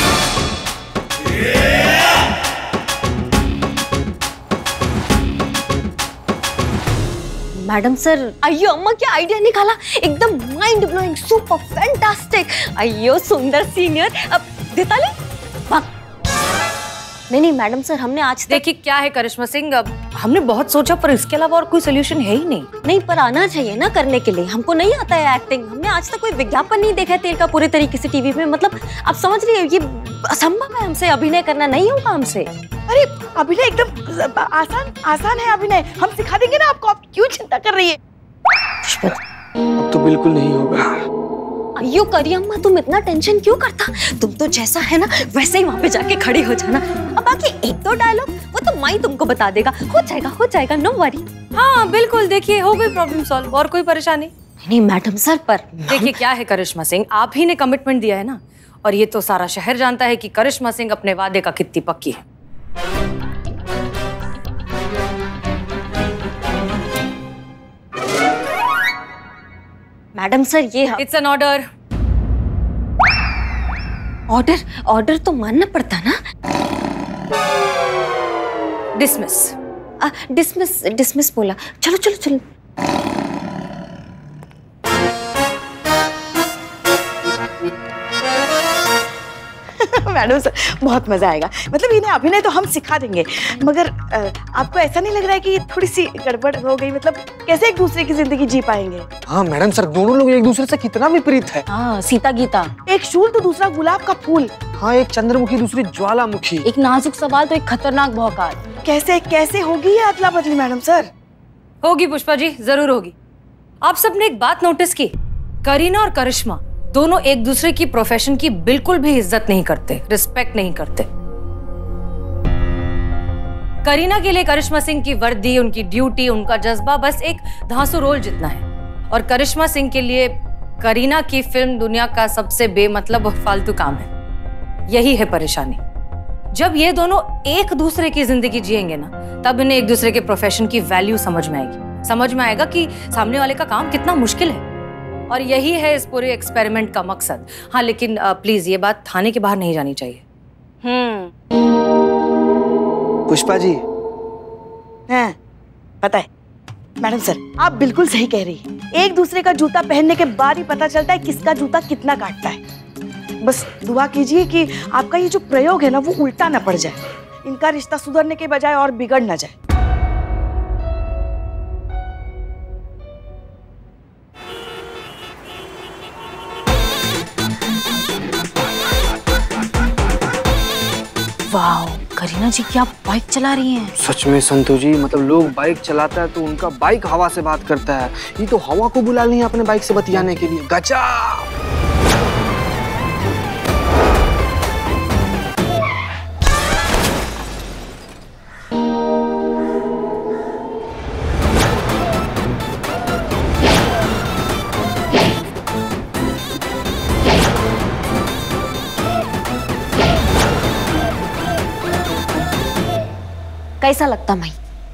S2: मैडम सर, अయ్యో अम्मा क्या आइडिया निकाला, एकदम माइंड ब्लोइंग, सुपर फैंटास्टिक। अయ్యో सुंदर सीनियर। अब देताली वाह। नहीं नहीं मैडम सर, हमने आज तक...
S4: देखिए क्या है करिश्मा सिंह, अब हमने बहुत सोचा पर इसके अलावा और कोई सोल्यूशन है ही नहीं।
S2: नहीं पर आना चाहिए ना करने के लिए, हमको नहीं आता है एक्टिंग, हमने आज तक कोई विज्ञापन नहीं देखा है तेल का पूरे तरीके से टीवी में, मतलब आप समझ रही है ये असंभव है, हमसे अभिनय करना नहीं होगा हमसे।
S7: अरे अभिनय एकदम आसान आसान है अभिनय, हम सिखा देंगे ना आपको, आप क्यों चिंता कर रही है?
S3: अब तो बिल्कुल नहीं होगा।
S2: अयो करी अम्मा, तुम इतना टेंशन क्यों करता? तुम तो जैसा है ना वैसे ही वहाँ पे जाके खड़ी हो जाना। अब बाकी एक दो डायलॉग वो तो माई तुमको बता देगा, हो जाएगा हो जाएगा, नो वरी।
S4: हाँ बिल्कुल, देखिए हो गई प्रॉब्लम सॉल्व, और कोई परेशानी
S2: नहीं मैडम सर। पर
S4: देखिए क्या है करिश्मा सिंह, आप ही ने कमिटमेंट दिया है ना, और ये तो सारा शहर जानता है कि करिश्मा सिंह अपने वादे का कितनी पक्की है।
S2: मैडम सर ये
S4: it's an order.
S2: Order? Order तो मानना पड़ता ना।
S4: डिसमिस।
S2: डिसमिस डिसमिस बोला, चलो चलो चलो।
S7: मैडम सर, बहुत मजा आएगा। मतलब इन्हें अभिनय तो हम सिखा देंगे, मगर आपको ऐसा नहीं लग रहा है कि थोड़ी सी गड़बड़ हो गई? मतलब कैसे एक दूसरे की जिंदगी जी पाएंगे?
S1: हाँ मैडम सर, दोनों लोग एक दूसरे से कितना विपरीत है।
S2: हाँ, सीता गीता।
S7: एक शूल तो दूसरा गुलाब का फूल।
S1: हाँ, एक चंद्रमुखी दूसरी ज्वालामुखी।
S2: एक नाजुक सवाल तो एक खतरनाक भौकाल। कैसे
S7: कैसे होगी ये अदला बदली मैडम सर?
S4: होगी पुष्पा जी, जरूर होगी। आप सबने एक बात नोटिस की, करीना और करिश्मा दोनों एक दूसरे की प्रोफेशन की बिल्कुल भी इज्जत नहीं करते, रिस्पेक्ट नहीं करते। करीना के लिए करिश्मा सिंह की वर्दी, उनकी ड्यूटी, उनका जज्बा बस एक धांसू रोल जितना है, और करिश्मा सिंह के लिए करीना की फिल्म दुनिया का सबसे बेमतलब और फालतू काम है। यही है परेशानी। जब ये दोनों एक दूसरे की जिंदगी जिएंगे ना, तब इन्हें एक दूसरे के प्रोफेशन की वैल्यू समझ में आएगी। समझ में आएगा कि सामने वाले का काम कितना मुश्किल है, और यही है इस पूरे एक्सपेरिमेंट का मकसद। हाँ, लेकिन प्लीज ये बात थाने के बाहर नहीं जानी चाहिए।
S2: हम्म
S3: पुष्पा जी।
S7: हाँ, पता है मैडम सर, आप बिल्कुल सही कह रही है। एक दूसरे का जूता पहनने के बाद ही पता चलता है किसका जूता कितना काटता है। बस दुआ कीजिए कि आपका ये जो प्रयोग है ना, वो उल्टा ना पड़ जाए, इनका रिश्ता सुधरने के बजाय और बिगड़ ना जाए।
S2: वाओ, करीना जी क्या बाइक चला रही हैं।
S1: सच में संतोष जी, मतलब लोग बाइक चलाता है तो उनका बाइक हवा से बात करता है, ये तो हवा को बुला ली है अपने बाइक से बतियाने के लिए। गजब।
S2: कैसा लगता मैं?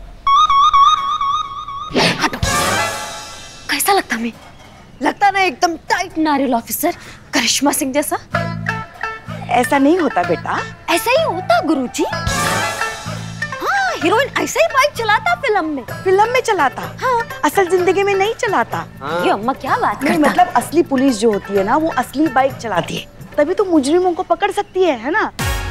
S2: हटो। कैसा लगता मैं? लगता ना एकदम टाइट नारियल ऑफिसर, करिश्मा सिंह जैसा।
S7: ऐसा नहीं होता बेटा।
S2: ऐसा ही होता गुरुजी। हाँ, हीरोइन ऐसा ही बाइक चलाता फिल्म में।
S7: फिल्म में चलाता? हाँ, असल जिंदगी में नहीं चलाता।
S2: हाँ। ये अम्मा क्या बात
S7: नहीं, मतलब असली पुलिस जो होती है ना, वो असली बाइक चलाती है, तभी तो मुजरिमों को पकड़ सकती है, है ना?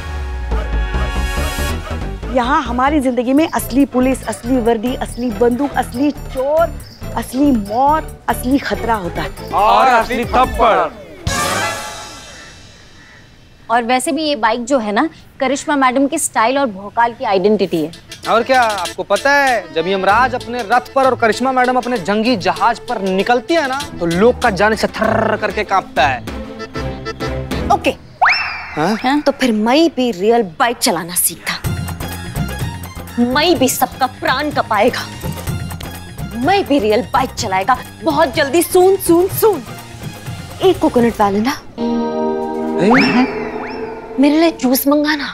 S7: यहाँ हमारी जिंदगी में असली पुलिस, असली वर्दी, असली बंदूक, असली चोर, असली मौत, असली खतरा होता है,
S8: और असली थप्पड़।
S2: और वैसे भी ये बाइक जो है ना, करिश्मा मैडम की स्टाइल और भोकाल की आइडेंटिटी है।
S1: और क्या आपको पता है, जब यमराज अपने रथ पर और करिश्मा मैडम अपने जंगी जहाज पर निकलती है ना, तो लोग का जाने से थर्र करके कांपता है।
S2: ओके। हाँ? तो फिर मैं भी रियल बाइक चलाना सीखता, मैं भी सबका प्राण कपाएगा, मैं भी रियल बाइक चलाएगा बहुत जल्दी। सुन सुन सुन, एक कोकोनट वैनिला, मेरे लिए जूस मंगाना।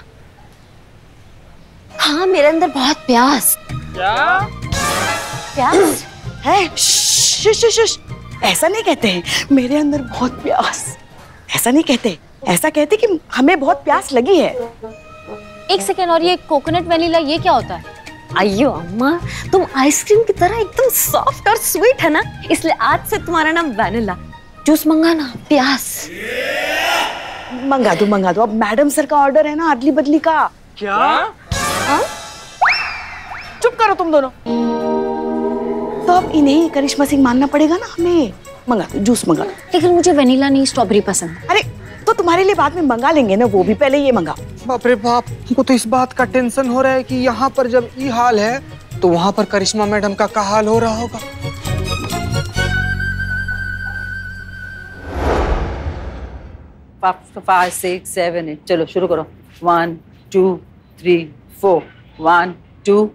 S2: हाँ, मेरे अंदर बहुत प्यास।
S8: क्या
S7: प्यास है? शुश शुश शुश, ऐसा नहीं कहते हैं मेरे अंदर बहुत प्यास, ऐसा नहीं कहते। ऐसा कहते कि हमें बहुत प्यास लगी है।
S2: एक सेकेंड, और ये कोकोनट वैनिला ये क्या होता है? अयो अम्मा, तुम आइसक्रीम की तरह एकदम सॉफ्ट और स्वीट है ना, इसलिए आज से तुम्हारा नाम वैनिला। जूस मंगाना, प्यास।
S7: मंगा दो मंगा दो, अब मैडम सर का ऑर्डर है ना अदली बदली का।
S8: क्या?
S7: हाँ? चुप करो तुम दोनों। तो अब इन्हें करिश्मा सिंह मानना पड़ेगा ना हमें। मंगा दो, जूस मंगा।
S2: लेकिन मुझे वैनिला नहीं, स्ट्रॉबेरी पसंद।
S7: अरे तो तुम्हारे लिए बाद में मंगा लेंगे ना, वो भी पहले ये मंगा।
S1: बाप रे बाप, हमको तो इस बात का टेंशन हो रहा है कि यहाँ पर जब ये हाल है तो वहाँ पर करिश्मा मैडम का क्या हाल हो रहा होगा।
S14: फाइव सिक्स सेवन एट, चलो शुरू करो। One two three four, one two.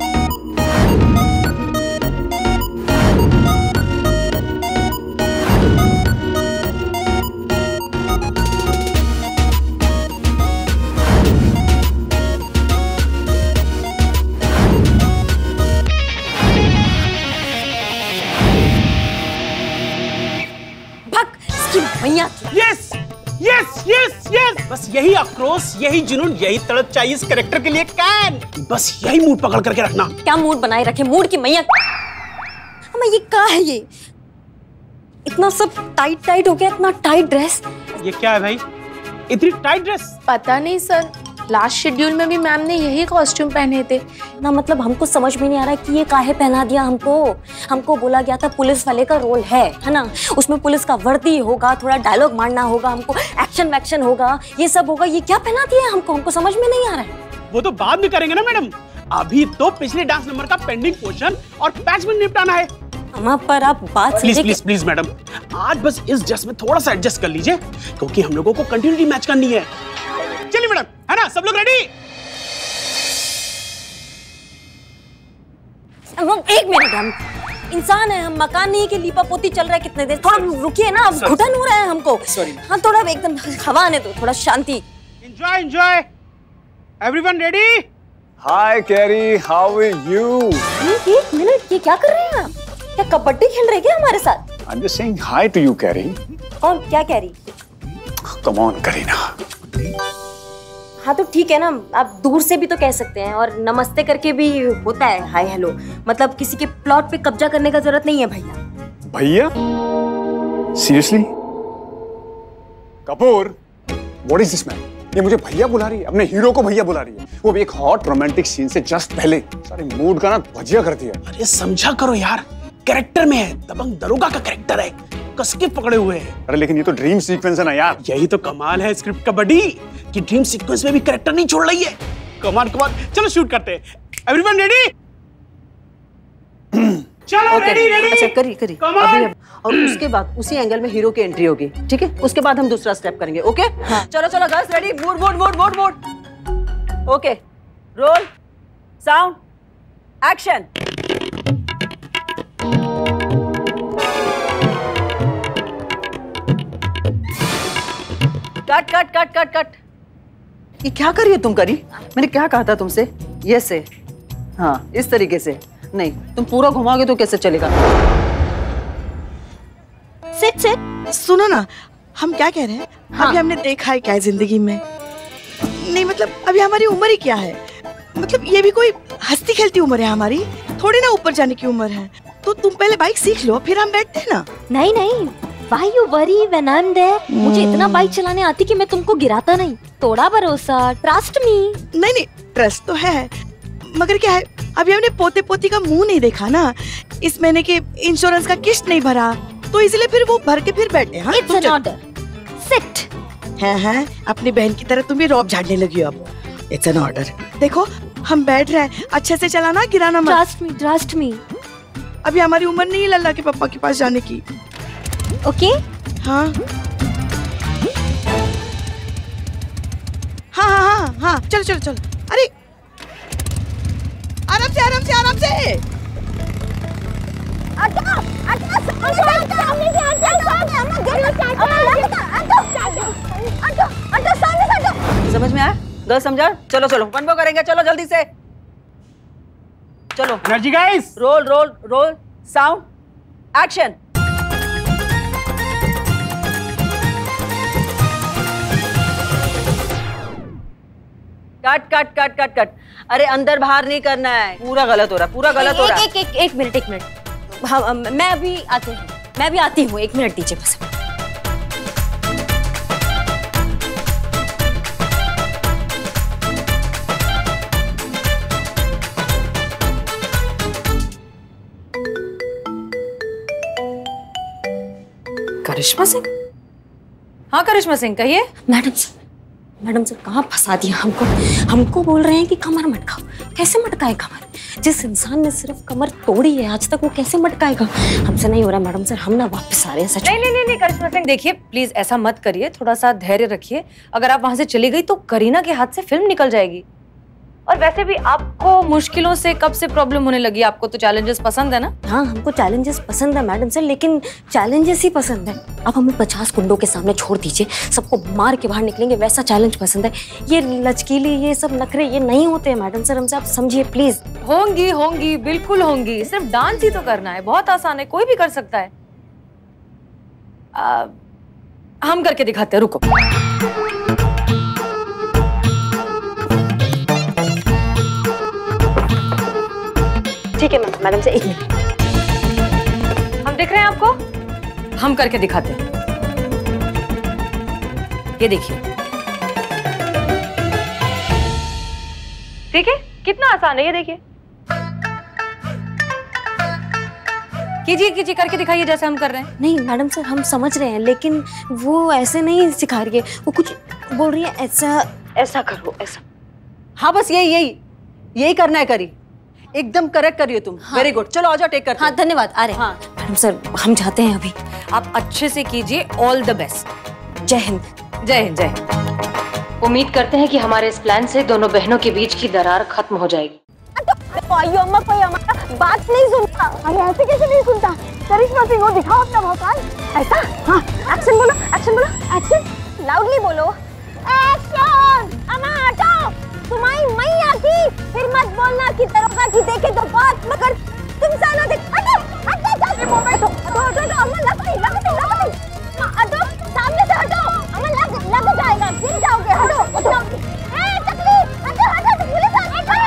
S15: Yes yes yes yes, बस यही आक्रोश, यही जुनून, यही तड़प चाहिए इस कैरेक्टर के लिए। कैन बस यही मूड पकड़ करके रखना।
S2: क्या मूड बनाए रखे? मूड की मैया। हमें ये क्या है? ये इतना सब टाइट टाइट हो गया, इतना टाइट ड्रेस।
S15: ये क्या है भाई? इतनी टाइट ड्रेस?
S16: पता नहीं सर, लास्ट शेड्यूल में भी मैम ने यही कॉस्ट्यूम पहने थे
S2: ना। मतलब हमको समझ में नहीं आ रहा कि ये काहे पहना दिया हमको। हमको बोला गया था पुलिस वाले का रोल है है ना, उसमें पुलिस का वर्दी होगा, थोड़ा डायलॉग मारना होगा, हमको एक्शन वैक्शन होगा, ये सब होगा। ये क्या पहना दिया हमको, हमको समझ में नहीं आ रहा है।
S15: वो तो बाद में करेंगे ना मैडम, अभी तो पिछले डांस नंबर का पेंडिंग पोर्शन और पैच में निपटाना है।
S2: अम्मा पर आप बात
S15: प्लीज प्लीज प्लीज मैडम, आज बस इस ड्रेस में थोड़ा सा एडजस्ट कर लीजिए, क्योंकि हम लोगों को कंटिन्यूटी मैच करनी है। चलिए मैडम, है ना, सब लोग रेडी?
S2: एक मिनट, हम इंसान है, हम मकान नहीं कि लीपा पोती चल रहा है कितने देर। थोड़ा रुकिए ना, अब घुटन हो रहा है हमको। हाँ थोड़ा एकदम हवा आने दो, थोड़ा शांति।
S15: Enjoy enjoy, everyone ready?
S11: Hi Carrie, how are you?
S2: एक मिनट, ये क्या कर रहे हैं आप? क्या कबड्डी खेल रहे हैं क्या हमारे साथ?
S11: I am just saying hi to you Carrie.
S2: कौन, क्या कैरी?
S11: Come on Kareena.
S2: हाँ तो ठीक है ना, आप दूर से भी तो कह सकते हैं, और नमस्ते करके भी होता है हाय हेलो। मतलब किसी के प्लॉट पे कब्जा करने का जरूरत नहीं है भैया।
S11: भैया? Seriously? Kapoor, what is this man? ये मुझे भैया बुला रही है, अपने हीरो को भैया बुला रही है, वो भी एक हॉट रोमांटिक सीन से जस्ट पहले। सारे मूड का ना भजिया कर दिया।
S15: अरे समझा करो यार, कैरेक्टर में है, दबंग दरोगा का कैरेक्टर है, कसके पकड़े हुए हैं।
S11: अरे लेकिन ये तो ड्रीम सीक्वेंस है ना यार।
S15: यही तो कमाल है स्क्रिप्ट का बडी, कि ड्रीम सीक्वेंस में भी कैरेक्टर नहीं छोड़ रही है। कमाल कमाल, चलो शूट करते हैं। Everyone ready? चलो रेडी रेडी।
S14: अच्छा करी करी अभी, और उसके बाद उसी एंगल में हीरो की एंट्री होगी, ठीक है? उसके बाद हम दूसरा स्टेप करेंगे, ओके? हाँ। चलो चलो girls ready, mood mood mood mood mood. Okay, roll, sound, action. Cut cut cut cut cut. ये क्या कर रही है तुम करी? मैंने क्या कहा था तुमसे? ये से, हाँ इस तरीके से नहीं, तुम पूरा घुमाओगे तो कैसे चलेगा?
S7: सिट सिट, सुनो ना, हम क्या कह रहे हैं? हाँ। अभी हमने देखा है क्या है जिंदगी में? नहीं मतलब अभी हमारी उम्र ही क्या है? मतलब ये भी कोई हंसती खेलती उम्र है हमारी, थोड़ी ना ऊपर जाने की उम्र है। तो तुम पहले बाइक सीख लो, फिर हम बैठते हैं ना।
S2: नहीं नहीं, Why you worry when I'm there? मुझे इतना बाइक चलाने आती कि मैं तुमको गिराता नहीं। थोड़ा भरोसा, ट्रस्ट मी।
S7: नहीं नहीं, ट्रस्ट तो है, मगर क्या है, अभी हमने पोते पोती का मुंह नहीं देखा ना, इस महीने के इंश्योरेंस का किस्त नहीं भरा, तो इसलिए फिर वो भर के फिर बैठे। हाँ,
S2: It's an order. Sit.
S7: हैं हैं, अपनी बहन की तरह तुम भी रौब झाड़ने लगी हो अब। It's an order. देखो हम बैठ रहे हैं, अच्छे से चलाना, गिराना मत।
S2: Trust me, trust me.
S7: अभी हमारी उम्र नहीं लल्ला के पापा के पास जाने की।
S2: ओके?
S7: हाँ हाँ हाँ हाँ हाँ, चलो चलो चलो। अरे आराम से आराम से आराम से।
S17: अच्छा अच्छा सामने से अच्छा सामने हम गिर अच्छा अच्छा सामने से अच्छा।
S14: समझ में आया? गर्ल समझा? चलो चलो वन बो करेंगे, चलो जल्दी से चलो।
S15: Energy guys.
S14: Roll roll roll, sound, action. Cut cut cut cut cut. अरे अंदर बाहर नहीं करना है, पूरा गलत हो रहा, पूरा गलत हो रहा।
S2: एक एक एक मिनट एक मिनट, हाँ मैं अभी आती हूँ, मैं भी आती हूँ, एक मिनट दीजिए बस।
S4: करिश्मा सिंह? हाँ करिश्मा सिंह, कहिए।
S2: मैडम सर, मैडम सर कहाँ फंसा दिया हमको? हमको बोल रहे हैं कि कमर मटकाओ। कैसे मटकाए कमर? जिस इंसान ने सिर्फ कमर तोड़ी है आज तक, वो कैसे मटकाएगा? हमसे नहीं हो रहा मैडम सर, हम ना वापस आ रहे हैं। सच
S4: नहीं नहीं नहीं करिश्मा सिंह, देखिए प्लीज ऐसा मत करिए, थोड़ा सा धैर्य रखिए। अगर आप वहां से चली गई तो करीना के हाथ से फिल्म निकल जाएगी। और वैसे भी आपको मुश्किलों से कब से प्रॉब्लम होने लगी? आपको तो चैलेंजेस पसंद है ना?
S2: हाँ हमको चैलेंजेस पसंद है मैडम सर, लेकिन चैलेंजेस ही पसंद है। अब हमें पचास गुंडों के सामने छोड़ दीजिए, सबको मार के बाहर निकलेंगे, वैसा चैलेंज पसंद है। ये लचकीली, ये सब नखरे, ये नहीं होते हैं मैडम सर, हमसे आप समझिए प्लीज।
S4: होंगी होंगी, बिल्कुल होंगी, सिर्फ डांस ही तो करना है, बहुत आसान है, कोई भी कर सकता है। आ, हम करके दिखाते हैं, रुको।
S2: ठीक है मैम, मैडम से एक मिनट।
S4: हम दिख रहे हैं आपको? हम करके दिखाते हैं। ये देखिए, ठीक है, कितना आसान है ये, देखिए। कीजिए कीजिए, करके दिखाइए जैसे हम कर रहे हैं।
S2: नहीं मैडम सर, हम समझ रहे हैं, लेकिन वो ऐसे नहीं सिखा रही है, वो कुछ बोल रही है ऐसा
S14: ऐसा करो, ऐसा। हाँ बस यही यही यही करना है, करी एकदम करेक्ट करिए तुम। वेरी गुड, चलो आ जाओ, टेक करते हैं।
S2: हाँ धन्यवाद, आ रहे हैं।
S14: हाँ
S2: मैडम सर हम जाते हैं अभी।
S4: आप अच्छे से कीजिए, ऑल द बेस्ट।
S2: जय हिंद।
S4: जय हिंद। जय हिंद। उम्मीद करते हैं कि हमारे इस प्लान से दोनों बहनों के बीच की दरार खत्म हो जाएगी।
S17: कोई अम्मा कोई हमारा बात नहीं सुनता। अरे ऐसे कैसे नहीं सुनता? करिश्मा सिंह हो, दिखाओ अपना भौकाल। ऐसा? हाँ, एक्शन बोलो, एक्शन बोलो, एक्शन लाउडली बोलो। एक्शन। अम्मा हटो, तुम्हारी मैया थी, फिर मत बोलना कि दरोगा की देखे तो बात मगर तुम साला देख। हटो हटो, चल हटो हटो हटो, अम्मा लग गई लग गई लग गई। हटो, सामने से हटो, अम्मा लग लग जाएगा, गिर जाओगे। हटो हटो, ए टकली हटो हटो, पुलिस आ गई।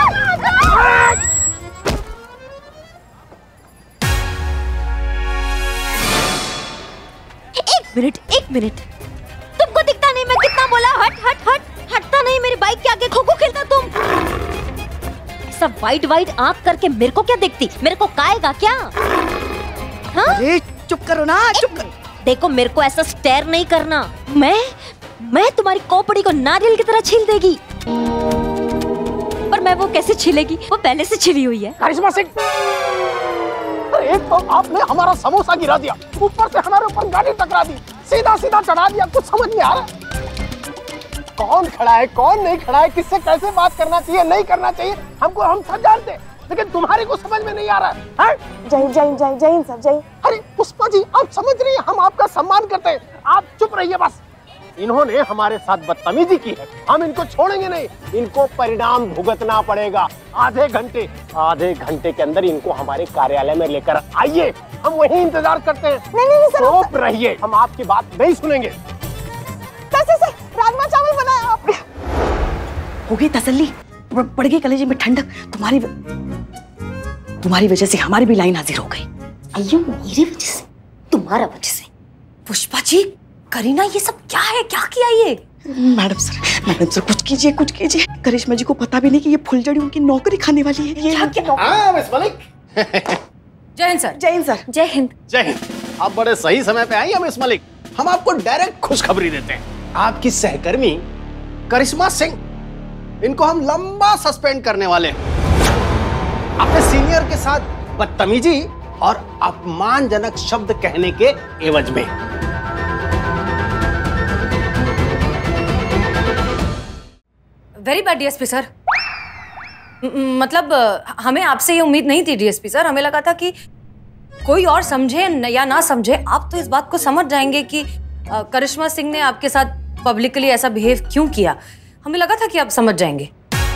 S2: एक मिनट एक मिनट, तुमको दिखता नहीं मैं कितना बोला? हट हट हट, हटता नहीं, मेरी बाइक के आगे खो खो खेलता तुम। सब वाइट वाइट आंख करके मेरे को क्या देखती? मेरे को काएगा क्या? हाँ?
S7: अरे चुप करो ना, चुप करो।
S2: देखो मेरे को ऐसा स्टेयर नहीं करना। मैं मैं तुम्हारी खोपड़ी को नारियल की तरह छील देगी। पर मैं वो कैसे छीलेगी? वो पहले से छिली हुई है।
S15: करिश्मा सिंह, एक तो आपने हमारा समोसा गिरा दिया, ऊपर से हमारे ऊपर गाड़ी टकरा दी, सीधा सीधा चढ़ा दिया, कुछ समझ नहीं आ रहा। कौन खड़ा है कौन नहीं खड़ा है, किससे कैसे बात करना चाहिए नहीं करना चाहिए, हमको हम सब जानते हैं, लेकिन तुम्हारे को समझ में नहीं आ रहा है।
S17: जय जय जय जय सर जय।
S15: अरे पुष्पा जी, आप समझ रही हैं, हम आपका सम्मान करते हैं, आप चुप रहिए बस। इन्होंने हमारे साथ बदतमीजी की है, हम इनको छोड़ेंगे नहीं, इनको परिणाम भुगतना पड़ेगा। आधे घंटे आधे घंटे के अंदर इनको हमारे कार्यालय में लेकर आइए, हम वहीं इंतजार करते हैं।
S17: नहीं नहीं सर,
S15: चुप रहिए, हम आपकी बात नहीं सुनेंगे।
S17: सर सर, राजमा चावल बनाया आपने।
S7: हो गई तसल्ली, पड़ गई कलेजे में ठंडक। तुम्हारी तुम्हारी वजह से हमारी भी लाइन हाजिर हो गई।
S2: अयो मेरी वजह से? तुम्हारा वजह से?
S4: पुष्पा जी, करीना ये सब क्या है, क्या किया ये?
S7: मैडम सर, मैडम सर कुछ कीजिए कुछ कीजिए। करिश्मा जी को पता भी नहीं कि ये फुलझड़ी उनकी नौकरी खाने वाली है। ये
S4: क्या क्या?
S13: हाँ मिस मलिक।
S7: जय हिंद सर। जय हिंद सर।
S2: जय हिंद।
S13: जय हिंद। आप बड़े सही समय पे आई हैं मिस मलिक, हम आपको डायरेक्ट खुशखबरी देते हैं। आपकी सहकर्मी करिश्मा सिंह, इनको हम लंबा सस्पेंड करने वाले हैं अपने सीनियर के साथ बदतमीजी और अपमानजनक शब्द कहने के एवज में।
S4: Very bad DSP sir. मतलब हमें आपसे ये उम्मीद नहीं थी डीएसपी सर, हमें लगा था कि कोई और समझे या ना समझे, आप तो इस बात को समझ जाएंगे कि करिश्मा सिंह ने आपके साथ पब्लिकली ऐसा बिहेव क्यों किया। हमें लगा था कि आप समझ जाएंगे।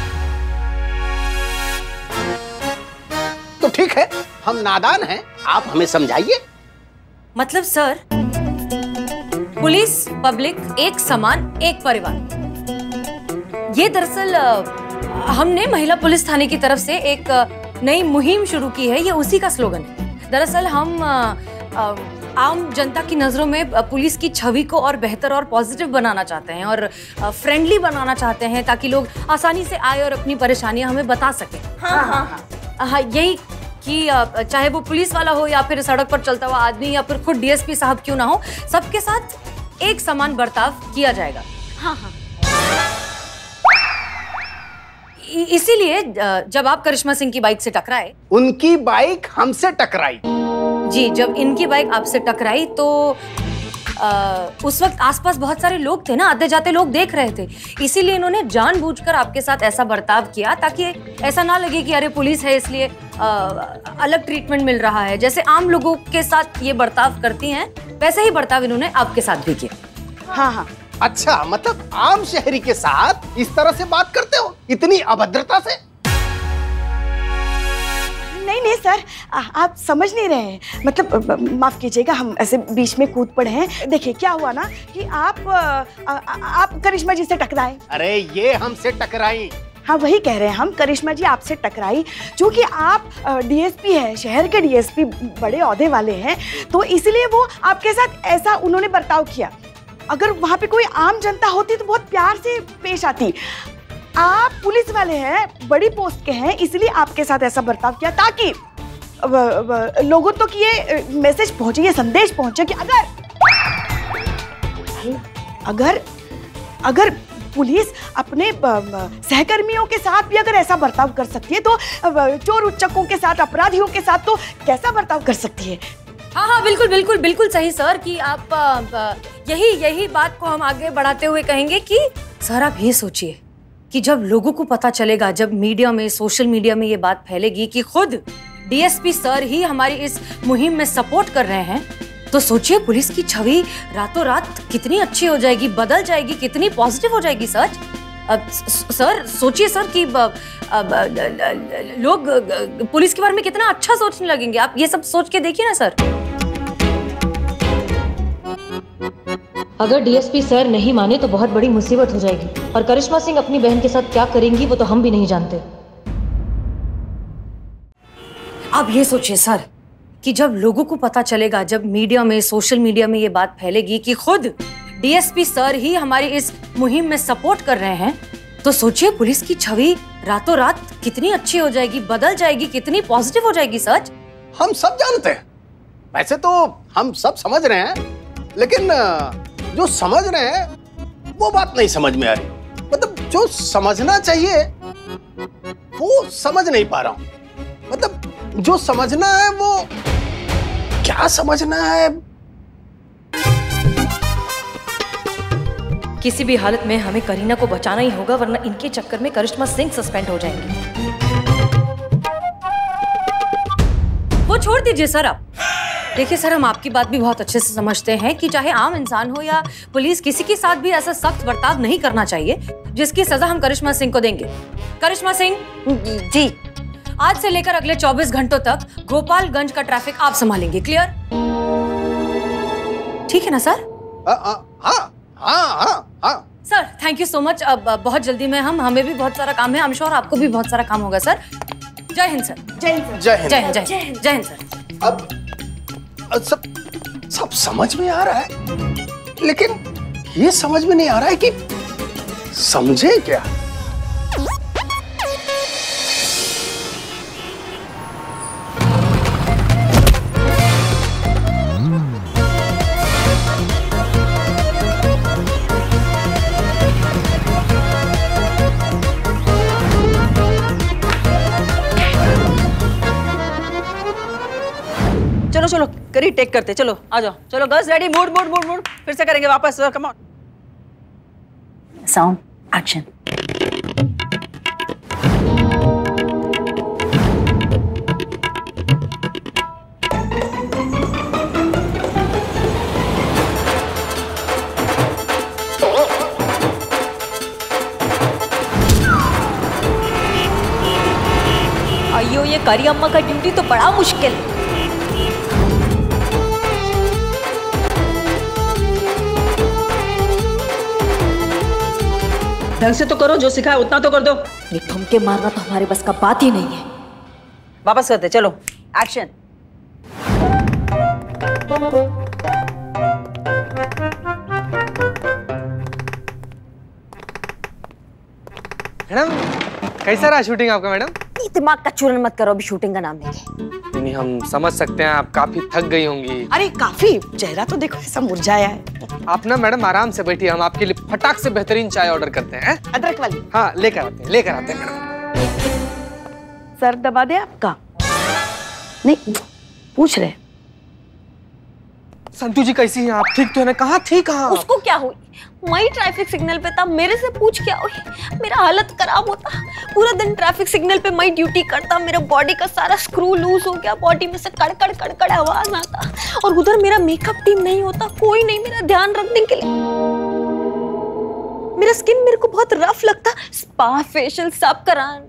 S13: तो ठीक है, हम नादान हैं, आप हमें समझाइए।
S4: मतलब सर, पुलिस पब्लिक एक समान एक परिवार, ये दरअसल हमने महिला पुलिस थाने की तरफ से एक नई मुहिम शुरू की है, ये उसी का स्लोगन है। दरअसल हम आम जनता की नजरों में पुलिस की छवि को और बेहतर और पॉजिटिव बनाना चाहते हैं और फ्रेंडली बनाना चाहते हैं, ताकि लोग आसानी से आए और अपनी परेशानियां हमें बता सकें।
S2: हाँ हाँ हाँ,
S4: हाँ यही कि चाहे वो पुलिस वाला हो या फिर सड़क पर चलता हुआ आदमी या फिर खुद डीएसपी साहब क्यों ना हो, सबके साथ एक समान बर्ताव किया जाएगा।
S2: हाँ हाँ।
S4: इसीलिए जब आप करिश्मा सिंह की बाइक से टकराए,
S13: उनकी बाइक हमसे टकराई।
S4: जी, जब इनकी बाइक आपसे टकराई तो आ, उस वक्त आसपास बहुत सारे लोग थे ना, आते जाते लोग देख रहे थे, इसीलिए इन्होंने जानबूझकर आपके साथ ऐसा बर्ताव किया ताकि ऐसा ना लगे कि अरे पुलिस है इसलिए आ, अलग ट्रीटमेंट मिल रहा है। जैसे आम लोगों के साथ ये बर्ताव करती हैं, वैसे ही बर्ताव इन्होंने आपके साथ भी किया।
S7: हाँ हाँ।
S13: अच्छा, मतलब आम शहरी के साथ इस तरह से बात करते हो, इतनी अभद्रता से?
S7: नहीं नहीं सर, आ, आप समझ नहीं रहे हैं। मतलब माफ कीजिएगा, हम ऐसे बीच में कूद पड़े हैं। देखिए क्या हुआ ना कि आप आ, आ, आप करिश्मा जी से टकराए।
S13: अरे ये हमसे टकराई?
S7: हाँ वही कह रहे हैं हम, करिश्मा जी आपसे टकराई। क्योंकि आप डीएसपी है, शहर के डीएसपी, बड़े औहदे वाले हैं, तो इसलिए वो आपके साथ ऐसा उन्होंने बर्ताव किया। अगर वहाँ पे कोई आम जनता होती तो बहुत प्यार से पेश आती। आप पुलिस वाले हैं, बड़ी पोस्ट के हैं, इसलिए आपके साथ ऐसा बर्ताव किया ताकि अब, अब, लोगों तक ये मैसेज पहुंचे, ये संदेश पहुंचे कि अगर अगर अगर पुलिस अपने सहकर्मियों के साथ भी अगर ऐसा बर्ताव कर सकती है तो चोर उच्चकों के साथ, अपराधियों के साथ तो कैसा बर्ताव कर सकती है।
S4: हाँ हाँ बिल्कुल बिल्कुल बिल्कुल सही सर कि आप आ, आ, यही यही बात को हम आगे बढ़ाते हुए कहेंगे कि सर आप ये सोचिए कि जब लोगों को पता चलेगा, जब मीडिया में, सोशल मीडिया में ये बात फैलेगी कि खुद डीएसपी सर ही हमारी इस मुहिम में सपोर्ट कर रहे हैं, तो सोचिए पुलिस की छवि रातों रात कितनी अच्छी हो जाएगी, बदल जाएगी, कितनी पॉजिटिव हो जाएगी सर। अब सर सोचिए सर कि अब, अब, लोग पुलिस के बारे में कितना अच्छा सोचने लगेंगे। आप ये सब सोच के देखिए ना सर।
S18: अगर डीएसपी सर नहीं माने तो बहुत बड़ी मुसीबत हो जाएगी और करिश्मा सिंह अपनी बहन के साथ क्या करेंगी वो तो हम भी नहीं जानते।
S4: आप ये सोचिए सर कि जब लोगों को पता चलेगा, जब मीडिया में, सोशल मीडिया में ये बात फैलेगी कि खुद डीएसपी सर ही हमारी इस मुहिम में सपोर्ट कर रहे हैं, तो सोचिए पुलिस की छवि रातों रात कितनी अच्छी हो जाएगी, बदल जाएगी, कितनी पॉजिटिव हो जाएगी सर।
S13: हम सब जानते हैं, वैसे तो हम सब समझ रहे हैं, लेकिन जो समझ रहे हैं वो बात नहीं समझ में आ रही। मतलब जो समझना चाहिए वो समझ नहीं पा रहा हूं। मतलब जो समझना है वो क्या समझना है।
S18: किसी भी हालत में हमें करीना को बचाना ही होगा, वरना इनके चक्कर में करिश्मा सिंह सस्पेंड हो जाएंगे।
S4: वो छोड़ दीजिए सर। आप देखिए सर, हम आपकी बात भी बहुत अच्छे से समझते हैं कि चाहे आम इंसान हो या पुलिस, किसी के साथ भी ऐसा सख्त बर्ताव नहीं करना चाहिए जिसकी सजा हम करिश्मा सिंह को देंगे। करिश्मा सिंह जी, आज से लेकर अगले चौबीस घंटों तक गोपालगंज का ट्रैफिक आप संभालेंगे। क्लियर? ठीक है ना सर?
S13: हाँ हाँ हाँ
S4: sir, thank you so much. अब बहुत जल्दी में हम हमें भी बहुत सारा काम है, आई एम श्योर आपको भी बहुत सारा काम होगा सर। जय हिंद सर।
S7: जय हिंद
S13: जय हिंद
S4: जय हिंद जय हिंद जय हिंद सर।
S13: अब सब सब समझ में आ रहा है, लेकिन ये समझ में नहीं आ रहा है कि समझे क्या।
S14: चलो चलो करी टेक करते, चलो आ जाओ, चलो girls ready, mood mood mood mood फिर से करेंगे वापस, कम ऑन।
S2: Sound action.
S12: अयो, ये करी अम्मा का ड्यूटी तो बड़ा मुश्किल।
S14: ढंग से तो करो, जो सिखाया उतना तो कर दो।
S2: ये ठुमके मारना तो हमारे बस का बात ही नहीं है।
S14: वापस करते, चलो एक्शन।
S3: मैडम कैसा रहा शूटिंग आपका? मैडम
S2: दिमाग का चूरन मत करो, अभी शूटिंग का नाम लेके।
S3: नहीं नहीं, हम समझ सकते हैं आप काफी थक गई होंगी।
S7: अरे काफी, चेहरा तो देखो ऐसा मुरझाया है।
S3: आप ना मैडम आराम से बैठिए, हम आपके लिए फटाक से बेहतरीन चाय ऑर्डर करते हैं।
S7: अदरक वाली?
S3: हाँ लेकर आते हैं, लेकर आते हैं मैडम।
S7: सर दबा दे आपका? नहीं, पूछ रहे।
S3: संतु जी कैसी हैं आप? ठीक तो है ना? कहाँ थी? कहाँ
S12: उसको क्या हुई? वही ट्रैफिक सिग्नल पे था, मेरे से पूछ क्या हुई? मेरा हालत खराब होता, पूरा दिन ट्रैफिक सिग्नल पे मैं ड्यूटी करता, मेरा बॉडी का सारा स्क्रू लूज हो गया, बॉडी में से कड़कड़ कड़कड़ आवाज आता, और उधर मेरा मेकअप टीम नहीं होता, कोई नहीं मेरा ध्यान रखने के लिए। मेरा स्किन मेरे को बहुत रफ लगता, स्पा फेशियल सब करान।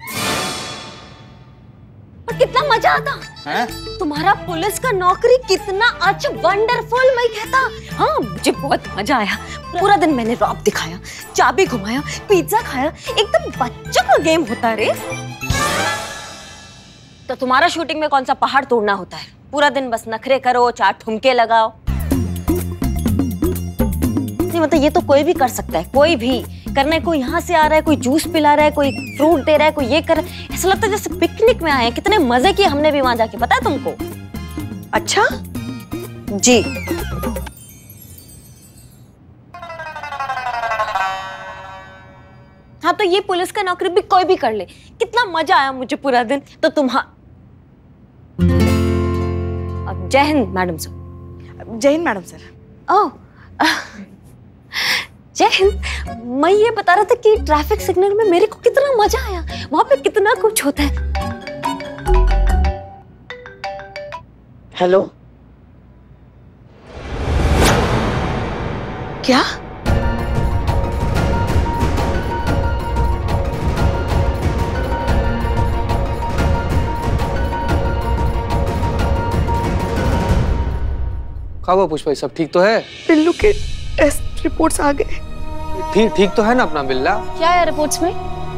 S12: और कितना मजा आता है? तुम्हारा पुलिस का नौकरी कितना अच्छा, वंडरफुल मैं कहता। हाँ, मुझे बहुत मजा आया। पूरा दिन मैंने रॉब दिखाया, चाबी घुमाया, पिज्जा खाया, एकदम बच्चों का गेम होता है रे। तो तुम्हारा शूटिंग में कौन सा पहाड़ तोड़ना होता है? पूरा दिन बस नखरे करो, चार ठुमके लगाओ। नहीं मतलब ये तो कोई भी कर सकता है, कोई भी।
S2: बात करने, कोई यहाँ से आ रहा है, कोई जूस पिला रहा है, कोई फ्रूट दे रहा है, कोई ये कर रहा है। ऐसा लगता है जैसे पिकनिक में आए हैं। कितने मजे किए हमने भी वहां जाके, पता है तुमको?
S7: अच्छा
S2: जी। हाँ तो ये पुलिस का नौकरी भी कोई भी कर ले। कितना मजा आया मुझे पूरा दिन। तो तुम्हारा अब जय हिंद मैडम सर।
S7: जय हिंद मैडम सर।
S2: ओह जय हिंद। मैं ये बता रहा था कि ट्रैफिक सिग्नल में मेरे को कितना मजा आया, वहां पे कितना कुछ होता है।
S7: हेलो, क्या?
S3: क्या हुआ पुष्पा, सब ठीक तो है?
S7: बिल्लू के टेस्ट रिपोर्ट्स आ गए।
S3: ठीक ठीक तो है ना अपना बिल्ला?
S4: क्या है रिपोर्ट्स में?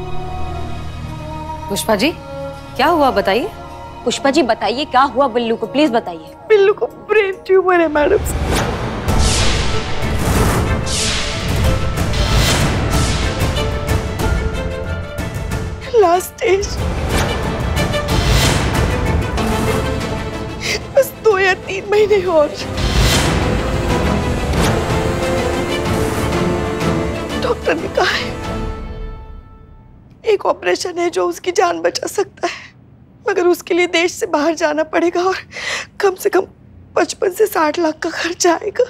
S4: पुष्पा जी क्या हुआ बताइए।
S2: पुष्पा जी बताइए क्या हुआ बिल्लू को, प्लीज बताइए।
S7: बिल्लू को ब्रेन ट्यूमर है मैडम। लास्ट स्टेज, बस दो या तीन महीने और। डॉक्टर ने कहा है एक ऑपरेशन है जो उसकी जान बचा सकता है, मगर उसके लिए देश से बाहर जाना पड़ेगा और कम से कम पचपन से साठ लाख का खर्च आएगा।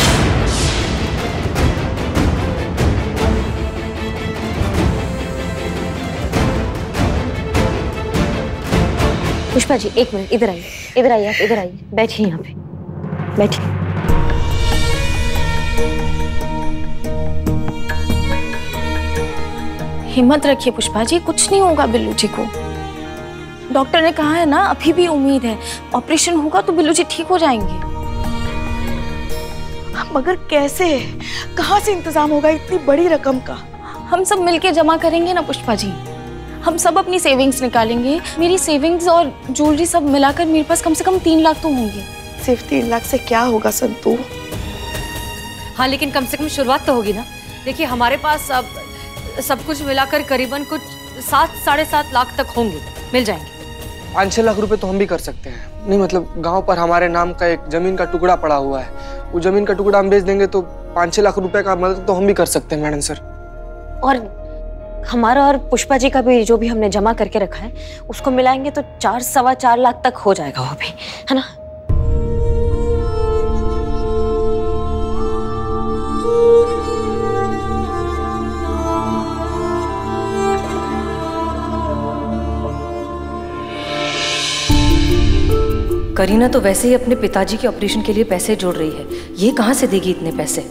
S2: पुष्पा जी एक मिनट, इधर आइए, इधर आइए, आप इधर आइए, बैठिए यहाँ पे, बैठिए।
S16: हिम्मत रखिए पुष्पा जी, कुछ नहीं होगा बिल्लू जी को। डॉक्टर ने कहा है ना, अभी भी उम्मीद है, ऑपरेशन होगा तो बिल्लू जी ठीक हो जाएंगे।
S7: मगर कैसे, कहाँ से इंतजाम होगा इतनी बड़ी रकम का?
S16: हम सब मिलके जमा करेंगे ना पुष्पा जी, हम सब अपनी सेविंग्स निकालेंगे। मेरी सेविंग्स और ज्वेलरी सब मिलाकर मेरे पास कम से कम तीन लाख तो होंगे।
S7: सिर्फ तीन लाख से क्या होगा संतू?
S4: हाँ लेकिन कम से कम शुरुआत तो होगी ना। देखिए हमारे पास अब सब कुछ मिलाकर करीबन कुछ सात साढ़े सात लाख तक होंगे, मिल जाएंगे।
S3: पाँच छह लाख रुपए तो हम भी कर सकते हैं। नहीं मतलब गांव पर हमारे नाम का एक जमीन का टुकड़ा पड़ा हुआ है, वो जमीन का टुकड़ा हम बेच देंगे तो पाँच छह लाख रुपए का मदद तो हम भी कर सकते हैं मैडम सर।
S2: और हमारा और पुष्पा जी का भी जो भी हमने जमा करके रखा है उसको मिलाएंगे तो चार सवा चार लाख तक हो जाएगा वो भी, है ना?
S4: करीना तो वैसे ही अपने पिताजी के ऑपरेशन के लिए पैसे जोड़ रही है, ये कहाँ से देगी इतने पैसे?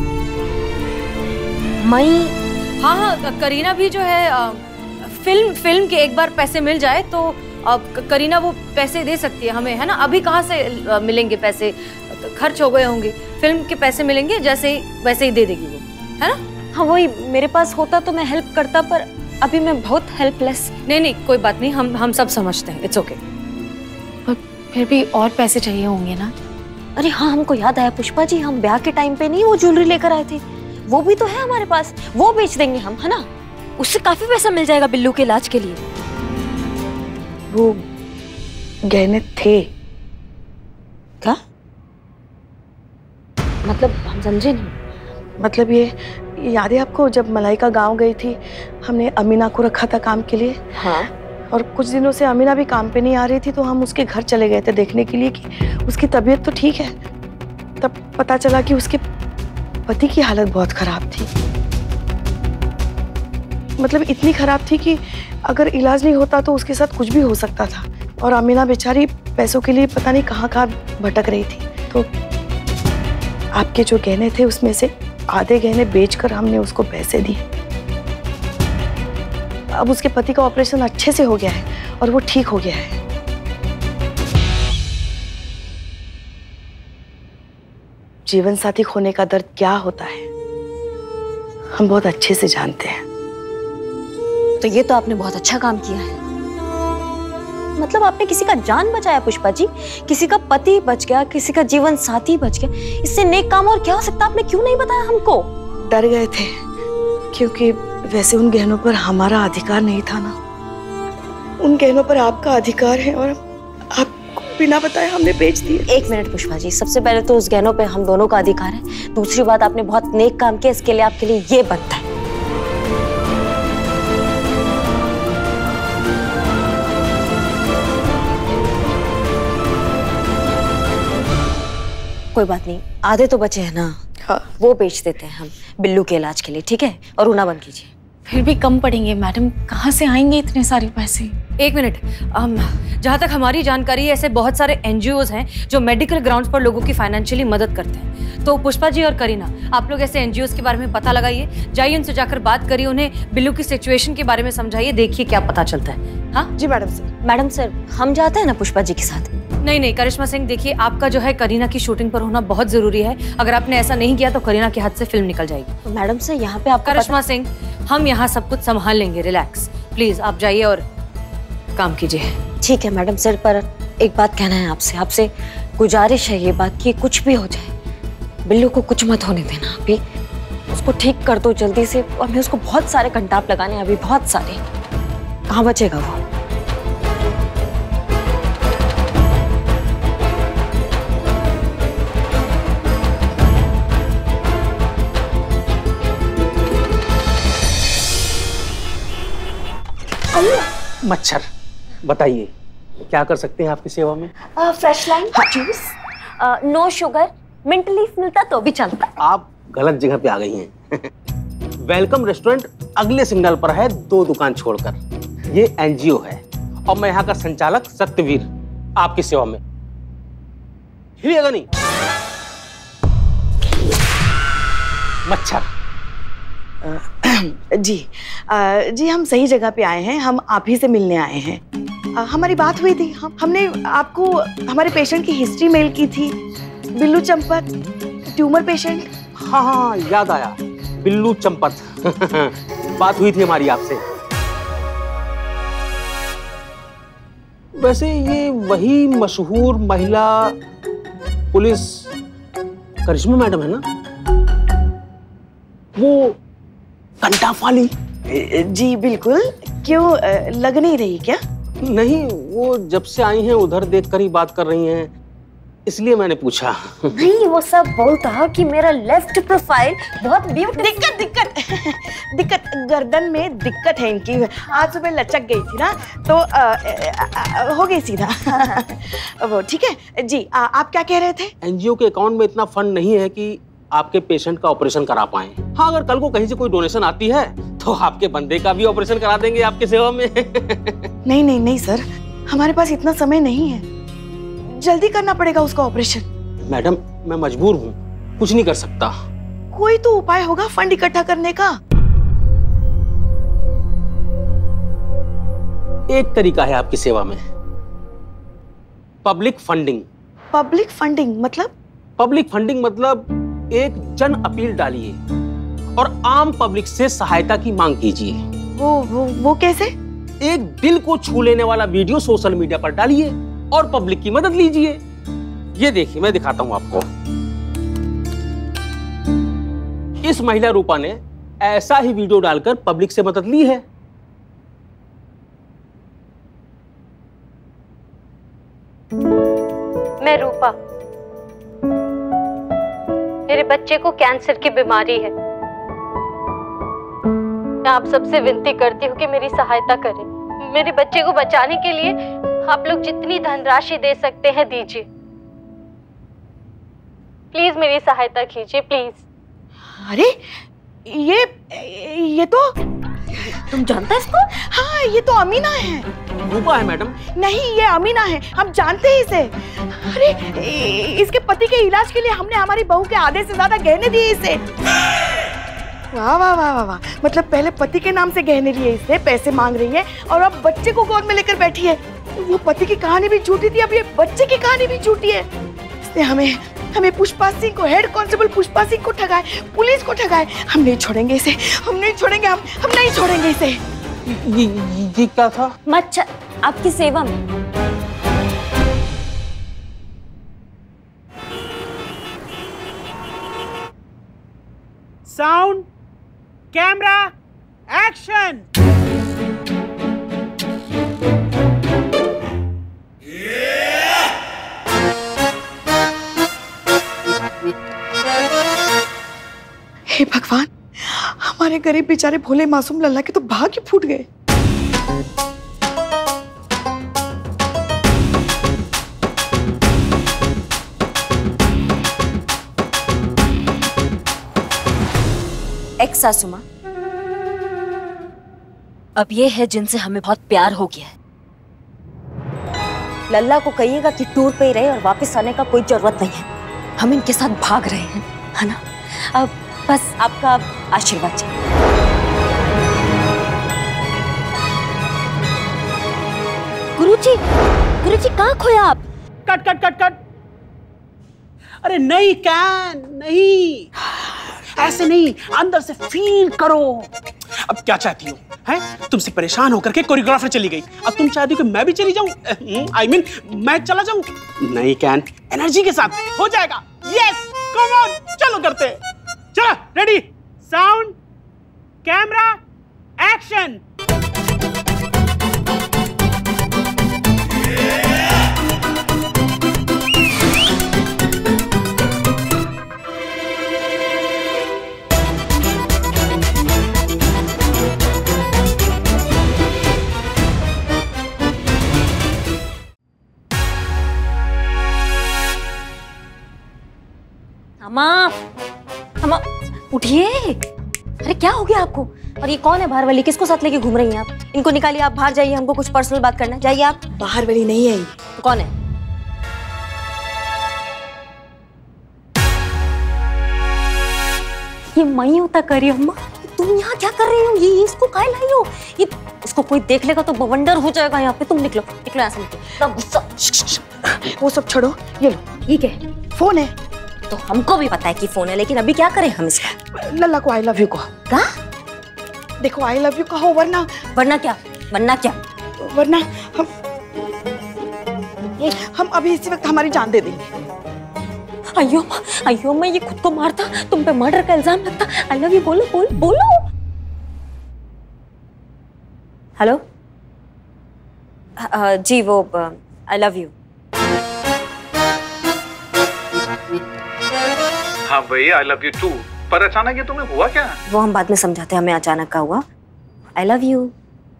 S2: मैं
S4: हाँ हाँ करीना भी जो है आ, फिल्म फिल्म के एक बार पैसे मिल जाए तो अब करीना वो पैसे दे सकती है हमें, है ना? अभी कहाँ से आ, मिलेंगे पैसे, खर्च हो गए होंगे। फिल्म के पैसे मिलेंगे जैसे ही वैसे ही दे देगी वो, है ना?
S2: हाँ वही, मेरे पास होता तो मैं हेल्प करता, पर अभी मैं बहुत हेल्पलेस।
S4: नहीं नहीं कोई बात नहीं, हम हम सब समझते हैं, इट्स ओके।
S16: पर फिर भी और पैसे चाहिए होंगे ना?
S2: अरे हाँ हमको याद आया पुष्पा जी, हम ब्याह के टाइम पे नहीं वो ज्वेलरी लेकर आए थे, वो भी तो है हमारे पास, वो बेच देंगे हम, है ना? उससे काफी पैसा मिल जाएगा बिल्लू के इलाज के लिए।
S7: वो गहने थे क्या?
S2: मतलब हम समझे नहीं।
S7: मतलब ये याद है आपको जब मलाइका गांव गई थी, हमने अमीना को रखा था काम के लिए?
S2: हाँ।
S7: और कुछ दिनों से अमीना भी काम पे नहीं आ रही थी तो हम उसके घर चले गए थे देखने के लिए कि उसकी तबीयत तो ठीक है। तब पता चला कि उसके पति की हालत बहुत खराब थी, मतलब इतनी खराब थी कि अगर इलाज नहीं होता तो उसके साथ कुछ भी हो सकता था। और अमीना बेचारी पैसों के लिए पता नहीं कहाँ कहाँ भटक रही थी। तो आपके जो गहने थे उसमें से आधे गहने बेचकर हमने उसको पैसे दिए। अब उसके पति का ऑपरेशन अच्छे से हो गया है और वो ठीक हो गया है। जीवन साथी खोने का दर्द क्या होता है हम बहुत अच्छे से जानते हैं।
S2: तो ये तो आपने बहुत अच्छा काम किया है, मतलब आपने किसी का जान बचाया पुष्पा जी, किसी का पति बच गया, किसी का जीवन साथी बच गया। इससे नेक काम और क्या हो सकता, आपने क्यों नहीं बताया हमको?
S7: डर गए थे, क्योंकि वैसे उन गहनों पर हमारा अधिकार नहीं था ना। उन गहनों पर आपका अधिकार है और आपको बिना बताए हमने बेच दिए।
S2: एक मिनट पुष्पा जी, सबसे पहले तो उस गहनों पे हम दोनों का अधिकार है। दूसरी बात, आपने बहुत नेक काम किया, इसके लिए आपके लिए ये बनता है। कोई बात नहीं, आधे तो बचे हैं ना। हाँ। वो बेच देते हैं हम बिल्लू के इलाज के लिए, ठीक है? और रूना बंद कीजिए।
S16: फिर भी कम पड़ेंगे मैडम, कहाँ से आएंगे इतने सारे पैसे?
S4: एक मिनट, जहाँ तक हमारी जानकारी है ऐसे बहुत सारे एनजीओज हैं जो मेडिकल ग्राउंड्स पर लोगों की फाइनेंशियली मदद करते हैं। तो पुष्पा जी और करीना, आप लोग ऐसे एनजीओज के बारे में पता लगाइए, जाइए उनसे जाकर बात करिए, उन्हें बिल्लू की सिचुएशन के बारे में समझाइए, देखिए क्या पता चलता है। हाँ
S7: जी मैडम सर।
S2: मैडम सर, हम जाते हैं ना पुष्पा जी के साथ?
S4: नहीं नहीं करिश्मा सिंह, देखिए आपका जो है करीना की शूटिंग पर होना बहुत जरूरी है। अगर आपने ऐसा नहीं किया तो करीना के हाथ से फिल्म निकल जाएगी।
S2: तो मैडम सर, यहाँ पे आपका
S4: करिश्मा सिंह, हम यहाँ सब कुछ संभाल लेंगे, रिलैक्स। प्लीज आप जाइए और काम कीजिए।
S2: ठीक है मैडम सर, पर एक बात कहना है आपसे, आपसे गुजारिश है ये बात कि कुछ भी हो जाए, बिल्लू को कुछ मत होने देना। अभी उसको ठीक कर दो जल्दी से, और मैं उसको बहुत सारे कंटाप लगाने हैं अभी, बहुत सारे। कहाँ बचेगा वो?
S13: मच्छर, बताइए क्या कर सकते हैं आपकी सेवा में?
S12: Fresh lime juice, no sugar, mint leaf मिलता तो भी चलता।
S13: आप गलत जगह पे आ गई हैं। वेलकम रेस्टोरेंट अगले सिग्नल पर है, दो दुकान छोड़कर। ये एनजीओ है और मैं यहाँ का संचालक सत्यवीर आपकी सेवा में। हिलिएगा नहीं। मच्छर।
S7: जी आ, जी हम सही जगह पे आए हैं, हम आप ही से मिलने आए हैं। आ, हमारी बात हुई थी, हम हमने आपको हमारे पेशेंट की हिस्ट्री मेल की थी। Billu Champat, tumour patient.
S13: हाँ हाँ याद आया, बिल्लू चंपत। बात हुई थी हमारी आपसे। वैसे ये वही मशहूर महिला पुलिस करिश्मा मैडम है ना? वो कंटाप वाली?
S7: जी बिल्कुल। क्यों, लग नहीं रही क्या?
S13: नहीं, वो जब से आई हैं उधर देखकर ही बात कर रही हैं, इसलिए मैंने पूछा।
S12: नहीं, वो सब बोलता कि मेरा लेफ्ट प्रोफाइल बहुत ब्यूटीफुल।
S7: दिक्कत दिक्कत दिक्कत गर्दन में दिक्कत है इनकी। आज सुबह लचक गई थी ना, तो आ, आ, आ, हो गई सीधा। वो ठीक है जी। आ, आप क्या कह रहे थे?
S13: एनजीओ के अकाउंट में इतना फंड नहीं है कि आपके पेशेंट का ऑपरेशन करा पाए। हाँ, अगर कल को कहीं से कोई डोनेशन आती है तो आपके बंदे का भी ऑपरेशन करा देंगे आपकी सेवा में।
S7: नहीं नहीं नहीं सर, हमारे पास इतना समय नहीं है, जल्दी करना पड़ेगा उसका ऑपरेशन।
S13: मैडम, मैं मजबूर हूँ, कुछ नहीं कर सकता।
S7: कोई तो उपाय होगा फंड इकट्ठा करने का।
S13: एक तरीका है आपकी सेवा में, पब्लिक फंडिंग।
S7: पब्लिक फंडिंग मतलब?
S13: पब्लिक फंडिंग मतलब एक जन अपील डालिए और आम पब्लिक से सहायता की मांग कीजिए।
S7: वो वो वो कैसे?
S13: एक दिल को छू लेने वाला वीडियो सोशल मीडिया पर डालिए और पब्लिक की मदद लीजिए। ये देखिए, मैं दिखाता हूं आपको। इस महिला रूपा ने ऐसा ही वीडियो डालकर पब्लिक से मदद ली है।
S18: मैं रूपा, मेरे बच्चे को कैंसर की बीमारी है। मैं आप सबसे विनती करती हूँ कि मेरी सहायता करें। मेरे बच्चे को बचाने के लिए आप लोग जितनी धनराशि दे सकते हैं दीजिए। प्लीज मेरी सहायता कीजिए, प्लीज।
S7: अरे ये ये तो तुम जानते हैं इसको? हाँ, ये तो अमीना है।
S13: रूपा है मैडम?
S7: नहीं, ये अमीना है, हम जानते हैं इसे। अरे इसके पति के इलाज के लिए हमने हमारी बहू के आधे से ज्यादा गहने दिए इसे। वाह वाह वाह वाह वाह, मतलब पहले पति के नाम से गहने लिए इससे, पैसे मांग रही है और अब बच्चे को गोद में लेकर बैठी है। वो पति की कहानी भी झूठी थी, अब ये बच्चे की कहानी भी झूठी है। इसने हमें हमें पुष्पा सिंह को, हेड कांस्टेबल पुष्पा सिंह को ठगाए, पुलिस को ठगाए। हम नहीं छोड़ेंगे इसे, हम नहीं छोड़ेंगे, हम हम नहीं छोड़ेंगे इसे।
S13: ये, ये क्या था?
S12: मच्छर, आपकी सेवा में।
S8: Sound
S6: camera action.
S7: हे भगवान, हमारे गरीब बेचारे भोले मासूम लल्ला के तो भाग्य फूट गए।
S2: एक्स सासुमा, अब ये है जिनसे हमें बहुत प्यार हो गया है। लल्ला को कहिएगा कि टूर पे ही रहे और वापस आने का कोई जरूरत नहीं है। हम इनके साथ भाग रहे हैं, है ना? अब बस आपका आशीर्वाद चाहिए।
S12: गुरुजी, गुरुजी कहाँ खोया आप?
S6: Cut cut cut cut. अरे नहीं कैन, नहीं, ऐसे नहीं, अंदर से फील करो। अब क्या चाहती हो? हैं? तुमसे परेशान होकर के कोरियोग्राफर चली गई, अब तुम चाहती हो कि मैं भी चली जाऊं? आई मीन मैं चला जाऊं? नहीं कैन, एनर्जी के साथ हो जाएगा। यस, कम ऑन, चलो करते हैं। चलो, रेडी, साउंड, कैमरा, एक्शन।
S2: अम्मा, अम्मा उठिए। अरे क्या हो गया आपको? और ये कौन है बाहर वाली? किसको साथ लेके घूम रही हैं आप? इनको निकालिए, आप बाहर जाइए, हमको कुछ पर्सनल बात करना है। जाइए आप।
S7: बाहर वाली नहीं है।
S2: तो कौन है? ये मई होता करी अम्मा। तुम यहाँ क्या कर रही हो? ये इसको काहे लाई हो? ये इसको कोई देख लेगा तो बवंडर हो जाएगा यहाँ पे। तुम निकलो, निकलो यहाँ से, निकलो। गुस्सा।
S7: वो सब छोड़ो, ये लो।
S2: ये क्या है?
S7: फोन है।
S2: तो हमको भी पता है कि फोन है, लेकिन अभी क्या करें हम इसका?
S7: लल्ला को आई लव यू कहो।
S2: क्या?
S7: देखो आई लव यू कहो, वरना
S2: वरना क्या? वरना क्या?
S7: वरना हम हम अभी इसी वक्त हमारी जान दे देंगे।
S2: अयो अयो, मैं ये खुद को मारता, तुम पे मर्डर का इल्जाम लगता। आई लव यू बोलो, बोलो बोलो। हेलो जी, वो आई लव यू।
S19: हाँ भाई, आई लव यू टू। पर अचानक ये तुम्हें हुआ क्या?
S2: वो हम बाद में समझाते हैं, हमें अचानक का हुआ। I love you.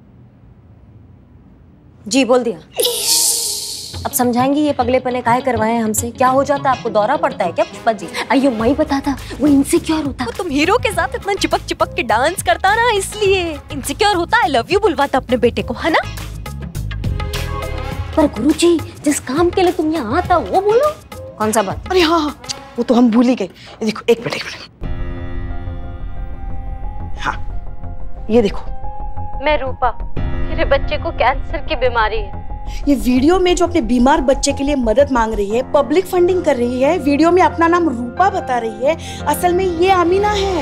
S2: जी बोल दिया। अब समझाएंगी ये पगलेपने काहे करवाए हैं हमसे? क्या हो जाता है आपको? दौरा पड़ता है क्या पुष्पा जी? अयो मैं बताता, वो इनसिक्योर होता।
S12: वो तुम हीरो के साथ इतना चिपक चिपक के डांस करता ना, इसलिए इनसिक्योर होता। आई लव यू बुलवाता अपने बेटे को, है ना?
S2: पर गुरुजी, जिस काम के लिए तुम यहाँ आता वो बोलो। कौन सा बात?
S7: अरे हाँ हाँ, वो तो हम भूल ही गए। ये देखो, एक मिनट एक मिनट। हाँ, ये देखो।
S17: मैं रूपा, मेरे बच्चे को कैंसर की बीमारी है।
S7: ये वीडियो में जो अपने बीमार बच्चे के लिए मदद मांग रही है, पब्लिक फंडिंग कर रही है, वीडियो में अपना नाम रूपा बता रही है, असल में ये अमीना है।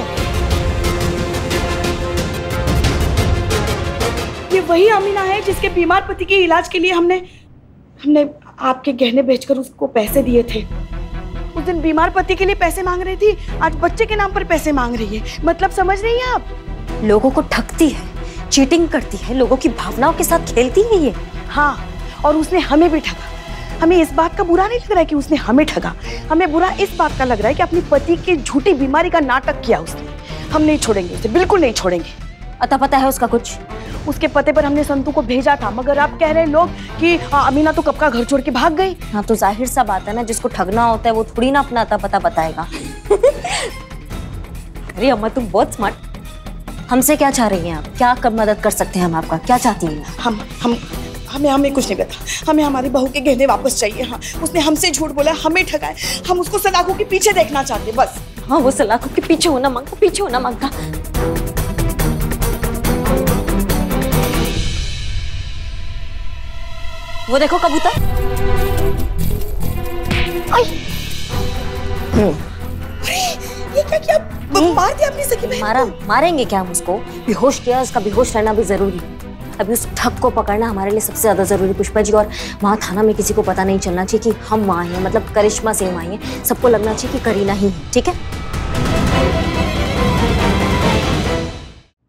S7: ये वही अमीना है जिसके बीमार पति के इलाज के लिए हमने हमने आपके गहने बेचकर उसको पैसे दिए थे। उस दिन बीमार पति के लिए पैसे मांग रही थी, आज बच्चे के नाम पर पैसे मांग रही है। मतलब समझ रही हैं आप?
S2: लोगों को ठगती है, चीटिंग करती है, लोगों की भावनाओं के साथ खेलती है ये।
S7: हाँ, और उसने हमें भी ठगा। हमें इस बात का बुरा नहीं लग रहा है कि उसने हमें ठगा, हमें बुरा इस बात का लग रहा है कि अपनी पति की झूठी बीमारी का नाटक किया उसने। हम नहीं छोड़ेंगे उसे, बिल्कुल नहीं छोड़ेंगे।
S2: अता पता है उसका कुछ?
S7: उसके पते पर हमने संतू को भेजा था, मगर आप कह रहे हैं लोग कि अमीना तो कब का घर छोड़ के भाग गई।
S2: हाँ तो जाहिर सा बात है ना, जिसको ठगना होता है वो थोड़ी ना अपना अता पता बताएगा। अरे अम्मा तुम बहुत स्मार्ट। हमसे क्या चाह रही हैं आप? क्या कब मदद कर सकते हैं हम आपका? क्या चाहती हैं?
S7: हम हम हमें हमें कुछ नहीं पता। हमें हमारी बहू के गहने वापस चाहिए। हाँ, उसने हमसे झूठ बोला, हमें ठगाए। हम उसको सलाखों के पीछे देखना चाहते बस।
S2: हाँ, वो सलाखों के पीछे होना मांगता, पीछे होना मांगता। वो देखो कबूतर।
S7: ये क्या किया? मार दिया अपनी सगी बहन।
S2: मारा? मारेंगे क्या हम उसको? बेहोश किया, उसका बेहोश रहना भी जरूरी है। अभी उस ठग को पकड़ना हमारे लिए सबसे ज्यादा जरूरी पुष्पा जी। और वहाँ थाना में किसी को पता नहीं चलना चाहिए कि हम वहाँ हैं, मतलब करिश्मा सिंह वहाँ हैं। सबको लगना चाहिए कि करीना ही है। ठीक है?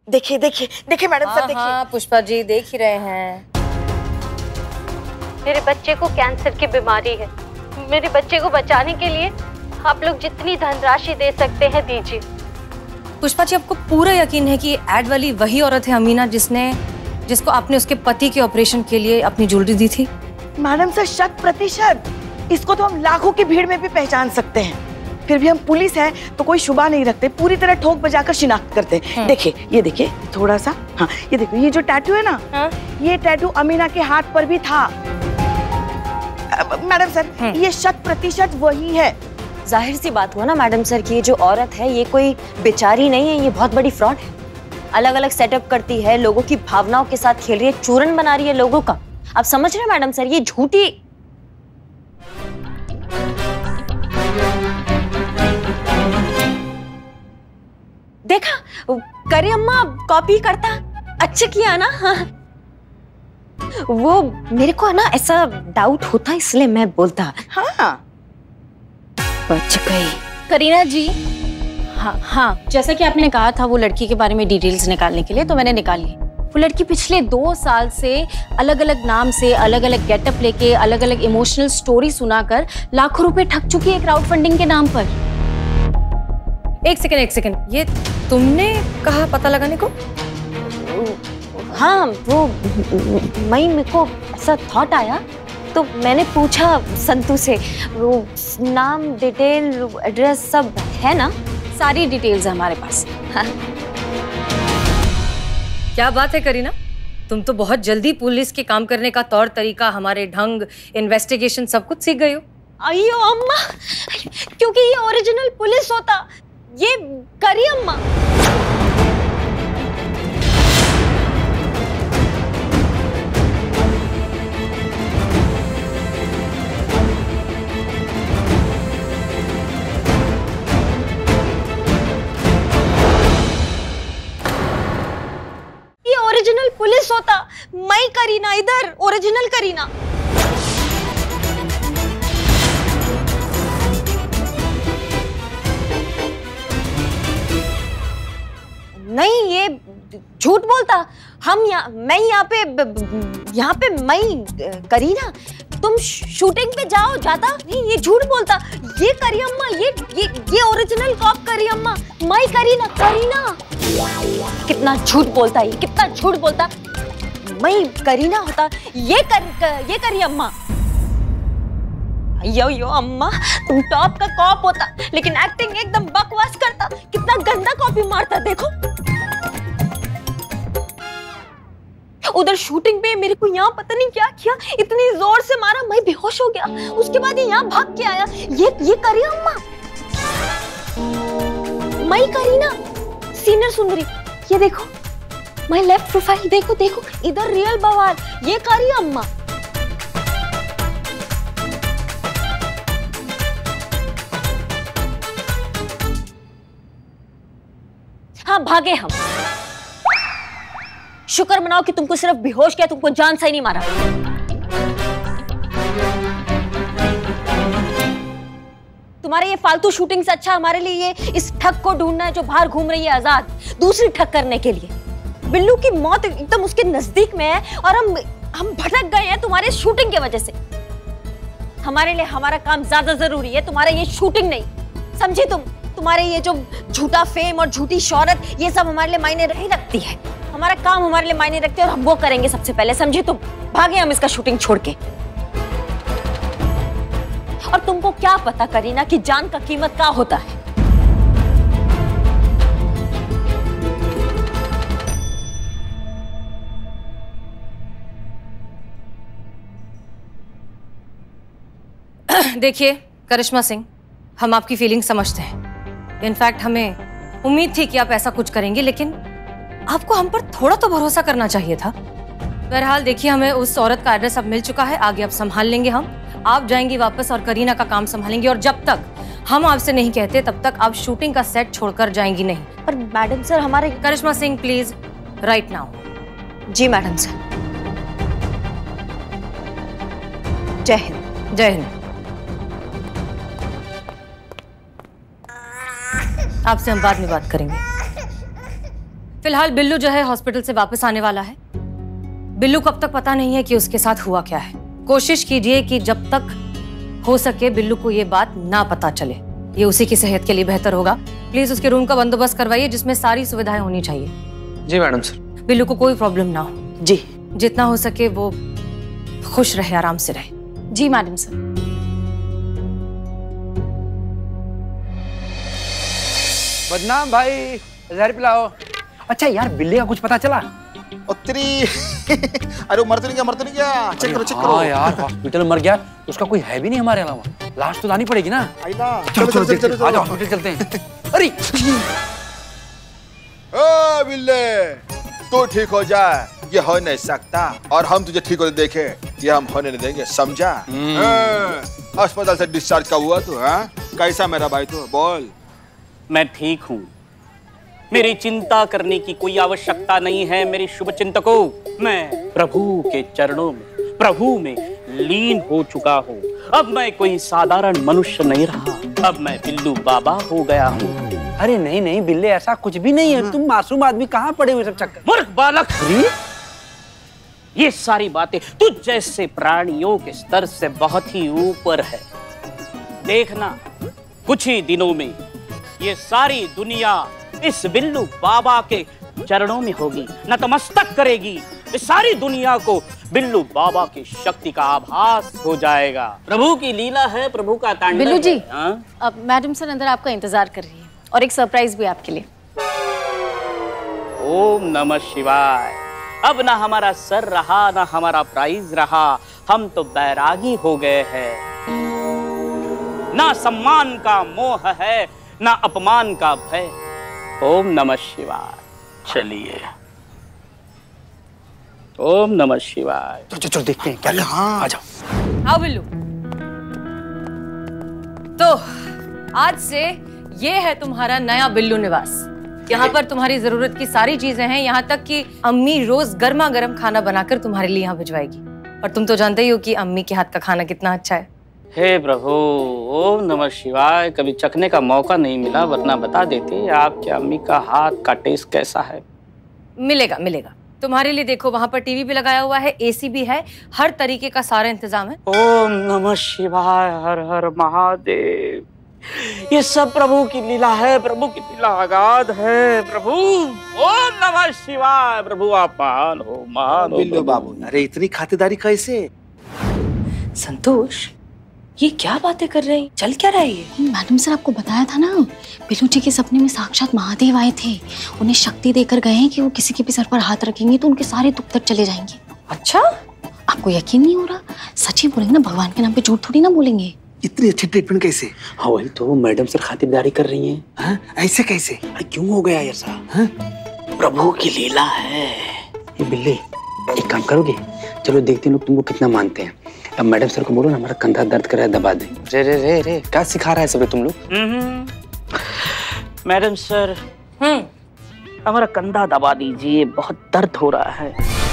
S7: देखिए देखिए देखिए मैडम सर, देखिए।
S4: हाँ पुष्पा जी देख ही रहे हैं।
S2: मेरे बच्चे को कैंसर की बीमारी है। मेरे बच्चे को बचाने के लिए आप लोग जितनी धनराशि दे सकते हैं दीजिए।
S4: पुष्पा जी आपको पूरा यकीन है कि एड वाली वही औरत है अमीना जिसने जिसको आपने उसके पति के ऑपरेशन के लिए अपनी ज्वेलरी दी थी?
S7: मैडम सर शत प्रतिशत। इसको तो हम लाखों की भीड़ में भी पहचान सकते हैं। फिर भी हम पुलिस हैं तो कोई शुबा नहीं रखते, पूरी तरह ठोक बजाकर शिनाख्त करते हैं। देखिए ये देखिए थोड़ा सा, हाँ ये देखो ये जो टैटू है ना, हाँ? ये टैटू अमीना के हाथ पर भी था। मैडम सर ये शत प्रतिशत वही है।
S2: जाहिर सी बात हुआ ना मैडम सर कि ये जो औरत है ये कोई बेचारी नहीं है, ये बहुत बड़ी फ्रॉड है। अलग अलग सेटअप करती है, लोगों की भावनाओं के साथ खेल रही है, चूरन बना रही है लोगों का। आप समझ रहे हैं मैडम सर, ये झूठी। देखा करी अम्मा कॉपी करता, अच्छा किया ना। हाँ। वो मेरे को ना ऐसा डाउट होता इसलिए मैं बोलता।
S7: हाँ
S2: बच गई
S16: करीना जी। हाँ हाँ जैसा कि आपने कहा था वो लड़की के बारे में डिटेल्स निकालने के लिए, तो मैंने निकाल ली। वो लड़की पिछले दो साल से अलग अलग नाम से अलग अलग गेटअप लेके अलग अलग इमोशनल स्टोरी सुनाकर लाखों रुपए ठग चुकी है क्राउड फंडिंग के नाम पर।
S4: एक सेकंड एक सेकंड, ये तुमने कहा पता लगाने को?
S2: हाँ वो मई मेरे को ऐसा थॉट आया तो मैंने पूछा संतू से। वो नाम डिटेल एड्रेस सब है ना?
S16: सारी डिटेल्स है हमारे पास। हाँ।
S4: क्या बात है करीना, तुम तो बहुत जल्दी पुलिस के काम करने का तौर तरीका, हमारे ढंग, इन्वेस्टिगेशन सब कुछ सीख गई हो।
S12: अयो अम्मा, क्योंकि ये ओरिजिनल पुलिस होता, ये करी अम्मा। ये ओरिजिनल पुलिस होता, मैं करीना इधर ओरिजिनल करीना। नहीं ये झूठ बोलता। हम यहाँ मैं यहाँ पे यहाँ पे मैं करीना, तुम शूटिंग पे जाओ जाता। नहीं ये झूठ बोलता। ये करी अम्मा, ये ये ये ओरिजिनल कॉप करी अम्मा, मैं करीना करीना। कितना झूठ बोलता है, कितना झूठ बोलता। मैं करीना होता, ये कर, कर ये करी अम्मा। यो यो अम्मा, तुम टॉप का कॉप होता लेकिन एक्टिंग एकदम बकवास करता। कितना गंदा कॉपी मारता देखो। उधर शूटिंग पे मेरे को यहाँ पता नहीं क्या किया, इतनी जोर से मारा मैं बेहोश हो गया। उसके बाद ये यहाँ भाग के आया। ये ये करी अम्मा, मैं करीना सीनियर सुंदरी। ये देखो मैं लेफ्ट प्रोफाइल, देखो देखो इधर रियल बवाल। ये करी अम्मा। हाँ भागे हम। शुक्र मनाओ कि तुमको सिर्फ बेहोश किया, तुमको जान से ही नहीं मारा। तुम्हारे ये फालतू शूटिंग से अच्छा हमारे लिए ये इस ठग को ढूंढना है जो बाहर घूम रही है आजाद, दूसरी ठग करने के लिए। बिल्लू की मौत एकदम उसके नजदीक में है और हम हम भटक गए हैं तुम्हारे शूटिंग की वजह से। हमारे लिए हमारा काम ज्यादा जरूरी है, तुम्हारा ये शूटिंग नहीं, समझी तुम? तुम्हारे ये जो झूठा फेम और झूठी शोहरत, ये सब हमारे लिए मायने नहीं रखती है। हमारा काम हमारे लिए मायने रखते है और हम वो करेंगे सबसे पहले, समझी तुम? भागे हम इसका शूटिंग छोड़ के। और तुमको क्या पता करीना कि जान का कीमत क्या होता है?
S4: देखिए करिश्मा सिंह, हम आपकी फीलिंग समझते हैं। इनफैक्ट हमें उम्मीद थी कि आप ऐसा कुछ करेंगे, लेकिन आपको हम पर थोड़ा तो भरोसा करना चाहिए था। बहरहाल देखिए, हमें उस औरत का एड्रेस अब मिल चुका है, आगे अब संभाल लेंगे हम। आप जाएंगी वापस और करीना का काम संभालेंगे, और जब तक हम आपसे नहीं कहते तब तक आप शूटिंग का सेट छोड़कर जाएंगी नहीं।
S2: पर मैडम सर हमारे।
S4: Karishma Singh please right now.
S2: जी मैडम सर। जय हिंद।
S4: जय हिंद। आपसे हम बाद में बात करेंगे। फिलहाल बिल्लू जो है हॉस्पिटल से वापस आने वाला है। बिल्लू को अब तक पता नहीं है कि उसके साथ हुआ क्या है। कोशिश कीजिए कि जब तक हो सके बिल्लू को ये बात ना पता चले, ये उसी की सेहत के लिए बेहतर होगा। प्लीज उसके रूम का बंदोबस्त करवाइए जिसमें सारी सुविधाएं होनी चाहिए।
S3: जी मैडम सर।
S4: बिल्लू को कोई प्रॉब्लम ना हो।
S7: जी।
S4: जितना हो सके वो खुश रहे, आराम से रहे।
S16: जी मैडम सर।
S20: बदनाम भाई, जहर पिलाओ। अच्छा यार, बिल्ली का कुछ पता चला?
S21: उत्तरी अरे मर तो नहीं गया, मर तो नहीं गया। चेक करो, चेक करो।
S20: हाँ यार, हॉस्पिटल मर गया, उसका कोई है भी नहीं हमारे अलावा। लाश तो लानी पड़ेगी ना।
S21: चलो चलो चलो चलो
S20: आज हॉस्पिटल चलते हैं। अरे
S21: ओ बिल्ले, तू ठीक हो जाए ये हो नहीं सकता, और हम तुझे ठीक होते देखे ये हम होने नहीं देंगे, समझा? अस्पताल से डिस्चार्ज कब हुआ तू? हाँ कैसा मेरा भाई तू? बोल।
S8: मैं ठीक हूँ, मेरी चिंता करने की कोई आवश्यकता नहीं है मेरी शुभ चिंतकों। मैं प्रभु के चरणों में, प्रभु में लीन हो चुका हूँ। अब मैं कोई साधारण मनुष्य नहीं रहा, अब मैं बिल्लू बाबा हो गया हूँ।
S20: अरे नहीं नहीं बिल्ले, ऐसा कुछ भी नहीं है। तुम मासूम आदमी कहाँ पड़े हुए सब चक्कर?
S8: मूर्ख बालक, ये सारी बातें तुझ जैसे प्राणियों के स्तर से बहुत ही ऊपर है। देखना कुछ ही दिनों में ये सारी दुनिया इस बिल्लू बाबा के चरणों में होगी, नतमस्तक करेगी। इस सारी दुनिया को बिल्लू बाबा की शक्ति का आभास हो जाएगा। प्रभु की लीला है, प्रभु का तांडव।
S16: बिल्लू जी,
S8: हाँ?
S16: अब मैडम सर अंदर आपका इंतजार कर रही है और एक सरप्राइज भी आपके लिए।
S8: ओम नमः शिवाय। अब ना हमारा सर रहा, ना हमारा प्राइज रहा, हम तो बैरागी हो गए हैं। ना सम्मान का मोह है, ना अपमान का भय। ओम नमः शिवाय। चलिए, ओम नमः शिवाय।
S20: चलो चलो देखते हैं क्या। हाँ आ जाओ।
S4: आओ बिल्लू। तो आज से ये है तुम्हारा नया बिल्लू निवास। यहाँ पर तुम्हारी जरूरत की सारी चीजें हैं, यहाँ तक कि अम्मी रोज गर्मा गर्म खाना बनाकर तुम्हारे लिए यहाँ भिजवाएगी। और तुम तो जानते ही हो कि अम्मी के हाथ का खाना कितना अच्छा है।
S8: हे प्रभु, ओम नमः शिवाय। कभी चखने का मौका नहीं मिला, वरना बता देते आपके अम्मी का हाथ का टेस्ट कैसा है।
S4: मिलेगा मिलेगा तुम्हारे लिए। देखो वहाँ पर टीवी भी लगाया हुआ है, एसी भी है, हर तरीके का सारा इंतजाम है।
S8: ओम नमः शिवाय, हर हर महादेव। ये सब प्रभु की लीला है, प्रभु की लीला अगाध है। प्रभु ओम नमः शिवाय। प्रभु आप महान हो, महान हो
S21: बिल्लू बाबू।
S20: अरे इतनी खातिरदारी कैसे?
S4: संतोष, ये क्या बातें कर रहे हैं? चल क्या रहा है ये?
S2: मैडम सर आपको बताया था ना, बिल्लू जी के सपने में साक्षात महादेव आए थे। उन्हें शक्ति देकर गए हैं कि वो किसी के भी सर पर हाथ रखेंगे तो उनके सारे दुख तक चले जाएंगे।
S4: अच्छा,
S2: आपको यकीन नहीं हो रहा? सच ही बोलेंगे ना, भगवान के नाम पे झूठ थोड़ी ना बोलेंगे।
S20: इतनी अच्छी ट्रीटमेंट कैसे? हाँ वही तो, मैडम सर खातिरदारी कर रही हैं। हाँ ऐसे कैसे? क्यों हो गया ऐसा? हाँ प्रभु की लीला है। ये बिल्ली, एक काम करोगे? चलो देखते हैं लोग तुमको कितना मानते हैं। अब मैडम सर को बोलो ना हमारा कंधा दर्द कर रहा है, दबा दे। रे रे रे रे क्या सिखा रहा है सब तुम लोग?
S8: मैडम सर, हम्म हमारा कंधा दबा दीजिए, बहुत दर्द हो रहा है।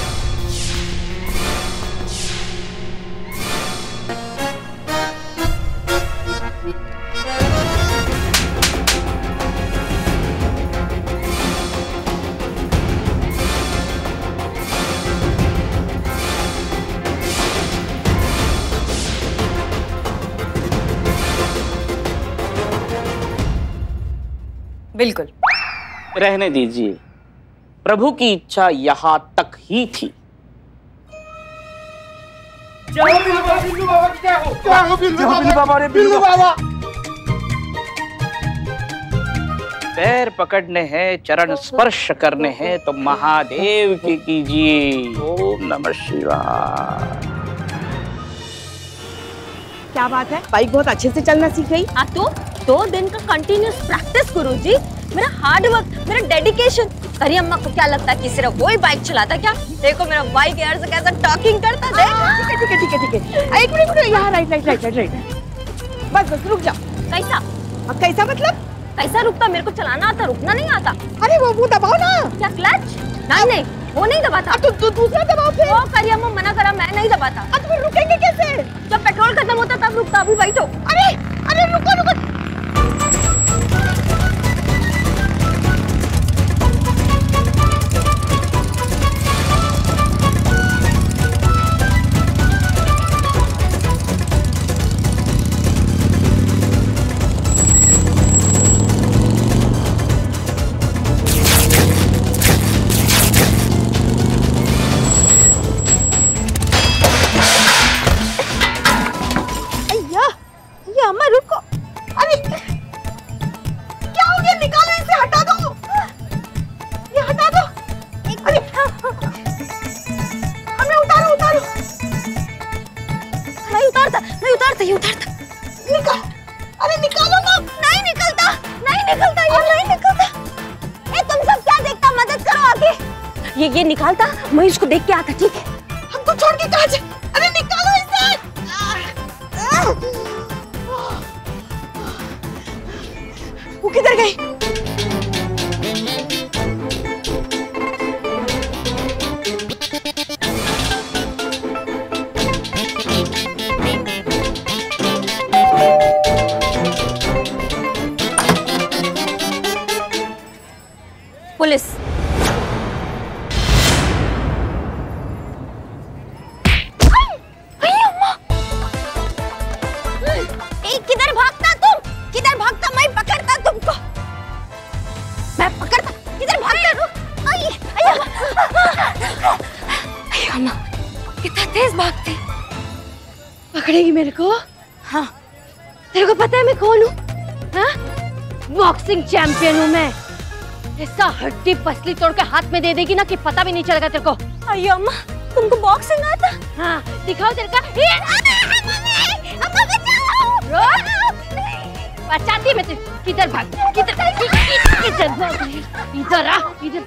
S4: बिल्कुल
S8: रहने दीजिए, प्रभु की इच्छा यहाँ तक ही थी।
S21: क्या हो बिल्लू बाबा? बिल्लू बाबा क्या हो? क्या हो बिल्लू बाबा? रे बिल्लू बाबा।
S8: पैर पकड़ने हैं, चरण स्पर्श करने हैं तो महादेव की कीजिए। ओम नमः शिवाय।
S7: क्या बात है, बाइक बहुत अच्छे से चलना सीख गई।
S12: आ तो दो दिन का कंटिन्यूस प्रैक्टिस गुरुजी, मेरा हार्ड वर्क, मेरा डेडिकेशन। अरे अम्मा को क्या लगता है कि सिर्फ वही बाइक चलाता क्या? देखो मेरा बाइक यार से कैसा टॉकिंग करता। देख
S7: ठीक है ठीक है ठीक है ठीक है। एक मिनट मिनट, यहाँ right right right right right. बस बस रुक जाओ।
S12: कैसा?
S7: अब कैसा मतलब?
S12: कैसा रुकता? मेरे को चलाना आता, रुकना नहीं आता।
S7: अरे वो वो दबाओ ना।
S12: क्या क्लच? नहीं नहीं वो नहीं दबाता।
S7: तो तू दूसरा दबाओ फिर।
S12: वो करिए अम्मा, मना करा, मैं नहीं दबाता।
S7: अब फिर रुकेंगे कैसे?
S12: जब पेट्रोल खत्म होता तब रुकता, अभी बैठो।
S7: अरे अरे रुको रुको।
S12: ये ये निकालता, मैं इसको देख के आता, ठीक है?
S7: हमको छोड़ के कहाँ जा? अरे निकालो इसे! वो किधर गई?
S12: पुलिस। किधर भागता तुम? किधर भागता? मैं पकड़ता तुमको। मैं पकड़ता। किधर भागता? आई, आई, अम्मा, कितना तेज भागती।
S7: पकड़ेगी मेरे को?
S12: हाँ। तेरे को पता है मैं कौन हूँ? हाँ? बॉक्सिंग चैंपियन हूँ मैं। ऐसा हड्डी पसली तोड़ के हाथ में दे देगी ना कि पता भी नहीं चलेगा तेरे को। अयो अम्मा, तुमको बॉक्सिंग आता? हाँ, दिखाओ तेरे का। बचाती मैं तुझे। किधर भाग? किधर? किधर भाग? इधर आ, इधर।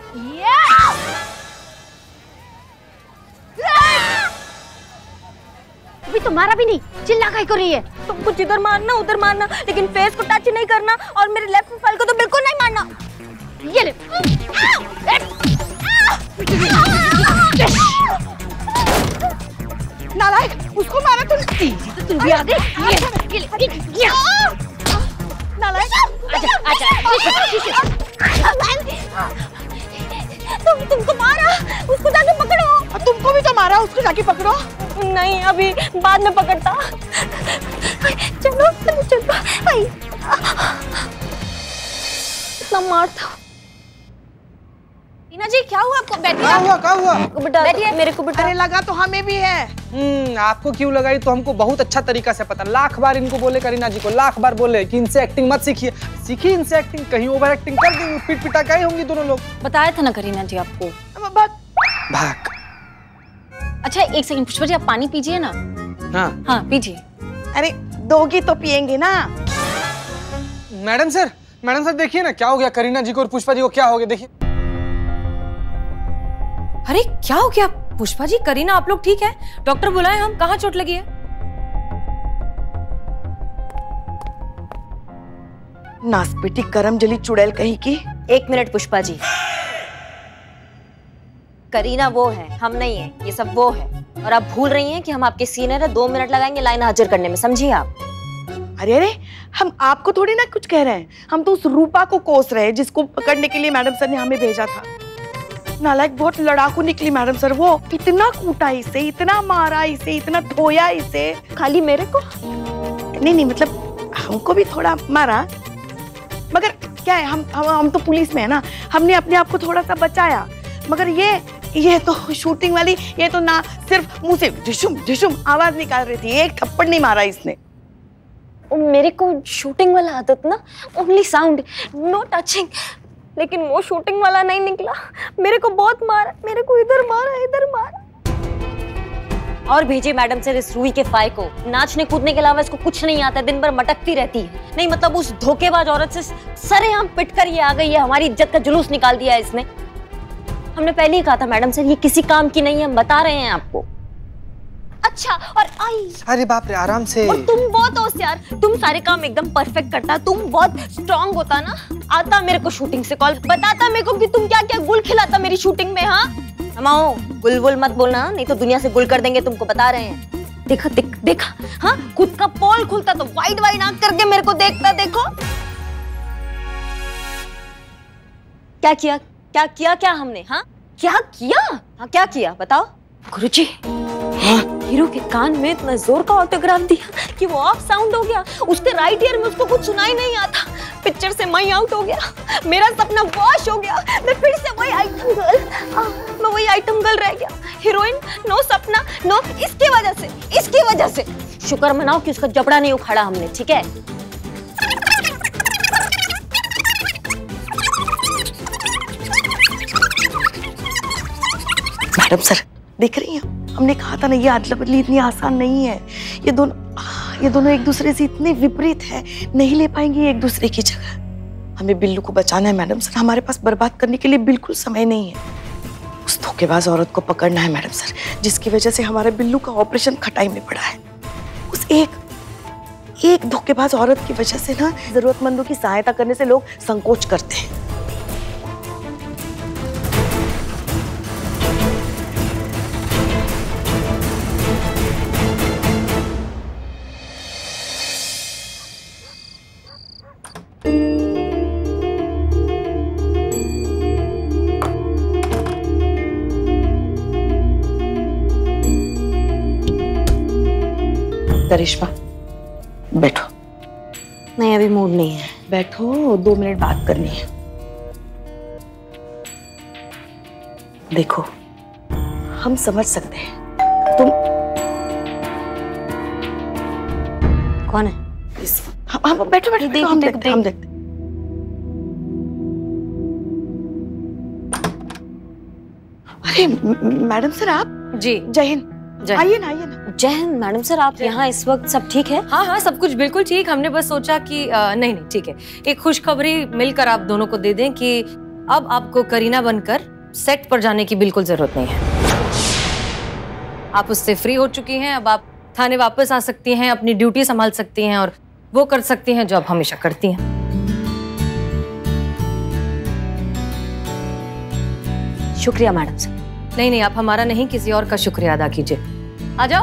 S12: अभी तो मारा भी नहीं, चिल्ला काहे को रही है? तुमको जिधर मारना उधर मारना, लेकिन फेस को टच नहीं करना और मेरे लेफ्ट प्रोफाइल को तो बिल्कुल नहीं मारना। ये ले।
S7: नालायक, उसको मारा तूने।
S12: तो तुम भी आ गई। ये ले, ये ले।
S7: नालायक,
S12: आजा, आजा। तुम तुमको मारा, उसको जाके पकड़ो।
S7: तुमको भी तो मारा, उसको जाके पकड़ो।
S12: नहीं, अभी बाद में पकड़ता। चलो, चलो, चलो। आई। इतना मारता। टीना जी, क्या हुआ आपको? बैठिए।
S3: क्या हुआ? क्या हुआ?
S12: बेटा, बैठिए। मेरे को बेटा।
S7: अरे लगा तो हमें भी है।
S3: हम्म, आपको क्यों लगाई तो हमको बहुत अच्छा तरीका से पता। लाख बार इनको बोले, करीना जी को लाख बार बोले कि इनसे एक्टिंग मत सीखिए। सीखिए इनसे एक्टिंग, कहीं ओवर एक्टिंग कर देंगे, पिट पिटा गए होंगी दोनों लोग।
S16: बताया था ना करीना जी आपको।
S3: भाग।
S16: अच्छा एक सेकंड पुष्पा जी, आप पानी पीजिए ना।
S3: हाँ
S16: हाँ पीजिए।
S7: अरे दोगी तो पियेंगे ना।
S3: मैडम सर, मैडम सर देखिए ना क्या हो गया करीना जी को और पुष्पा जी को। क्या हो गया देखिए।
S4: अरे क्या हो गया पुष्पा जी? करीना आप लोग ठीक है? डॉक्टर बुलाए हम। कहाँ चोट लगी है?
S7: नासपीटी करम जली चुड़ैल कहीं की।
S12: एक मिनट पुष्पा जी, करीना वो है, हम नहीं है। ये सब वो है और आप भूल रही हैं कि हम आपके सीनियर है। दो मिनट लगाएंगे लाइन हाजिर करने में, समझिए आप।
S7: अरे अरे, हम आपको थोड़ी ना कुछ कह रहे हैं, हम तो उस रूपा को कोस रहे हैं जिसको पकड़ने के लिए मैडम सर ने हमें भेजा था। नालायक बहुत लड़ाकू निकली मैडम सर। वो इतना कूटा इसे, इतना मारा इसे, इतना धोया इसे।
S12: खाली मेरे को?
S7: नहीं नहीं, मतलब हमको भी थोड़ा मारा, मगर क्या है, हम हम, हम तो पुलिस में है ना, हमने अपने आप को थोड़ा सा बचाया। मगर ये ये तो शूटिंग वाली, ये तो ना सिर्फ मुंह से ढिशुम ढिशुम आवाज निकाल रही थी, एक थप्पड़ नहीं मारा इसने।
S12: मेरे को शूटिंग वाला आदत ना, ओनली साउंड, नो टचिंग। लेकिन वो शूटिंग वाला नहीं निकला। मेरे को बहुत मारा, मेरे को इधर मारा, इधर मारा। और भेजिए मैडम से इस रूही के फाय को। नाचने कूदने के अलावा इसको कुछ नहीं आता, दिन भर मटकती रहती है। नहीं मतलब उस धोखेबाज औरत से सरेआम पिट कर ये आ गई है, हमारी इज्जत का जुलूस निकाल दिया है इसने। हमने पहले ही कहा था मैडम सर, ये किसी काम की नहीं है, हम बता रहे हैं आपको। अच्छा और आई।
S3: अरे बाप रे, आराम से।
S12: और तुम बहुत होशियार, तुम सारे काम एकदम परफेक्ट करता, तुम बहुत स्ट्रांग होता ना। आता मेरे को शूटिंग से कॉल, बताता मेरे को कि तुम क्या क्या गुल खिलाता मेरी शूटिंग में। हाँ हमाओ, गुल वुल मत बोलना, नहीं तो दुनिया से गुल कर देंगे तुमको, बता रहे हैं। देखा देख, देखा हाँ, खुद का पोल खुलता तो वाइड वाइड आंख करके मेरे को देखता। देखो क्या किया, क्या किया क्या हमने? हाँ क्या किया? हाँ क्या किया बताओ। गुरुजी, हाँ? हीरो के कान में इतना जोर का ऑटोग्राफ दिया कि वो ऑफ साउंड हो गया। उसके राइट ईयर में उसको कुछ सुनाई नहीं आता। पिक्चर से मैं आउट हो गया, मेरा सपना वॉश हो गया। मैं फिर से वही आइटम गर्ल, मैं वही आइटम गर्ल रह गया। Heroine no Sapna no. इसकी वजह से, इसकी वजह से शुक्र मनाओ कि उसका जबड़ा नहीं उखाड़ा हमने, ठीक है?
S7: मैडम सर देख रही हैं, हमने कहा था ना ये अदला बदली इतनी आसान नहीं है। ये दोनों ये दोनों एक दूसरे से इतने विपरीत है, नहीं ले पाएंगे एक दूसरे की जगह। हमें बिल्लू को बचाना है मैडम सर, हमारे पास बर्बाद करने के लिए बिल्कुल समय नहीं है। उस धोखेबाज औरत को पकड़ना है मैडम सर, जिसकी वजह से हमारे बिल्लू का ऑपरेशन खटाई में पड़ा है। उस एक एक धोखेबाज औरत की वजह से ना जरूरतमंदों की सहायता करने से लोग संकोच करते हैं। करिश्मा बैठो।
S2: नहीं अभी मूड नहीं है।
S7: बैठो, दो मिनट बात करनी है। देखो हम समझ सकते हैं तुम
S2: कौन है
S7: इस हम, हम बैठो बैठो, बैठो हम देखते हम देखते अरे मैडम सर आप
S4: जी
S7: जय हिंद। आइए ना आइए ना।
S2: जय हिंद मैडम सर, आप यहाँ इस वक्त सब ठीक है?
S4: हाँ हाँ सब कुछ बिल्कुल ठीक। हमने बस सोचा कि आ, नहीं नहीं ठीक है, एक खुशखबरी मिलकर आप दोनों को दे दें कि अब आपको करीना बनकर सेट पर जाने की बिल्कुल जरूरत नहीं है। आप उससे फ्री हो चुकी हैं। अब आप थाने वापस आ सकती हैं, अपनी ड्यूटी संभाल सकती हैं और वो कर सकती हैं जो आप हमेशा करती हैं।
S2: शुक्रिया मैडम सर।
S4: नहीं नहीं आप हमारा नहीं किसी और का शुक्रिया अदा कीजिए। आ जाओ।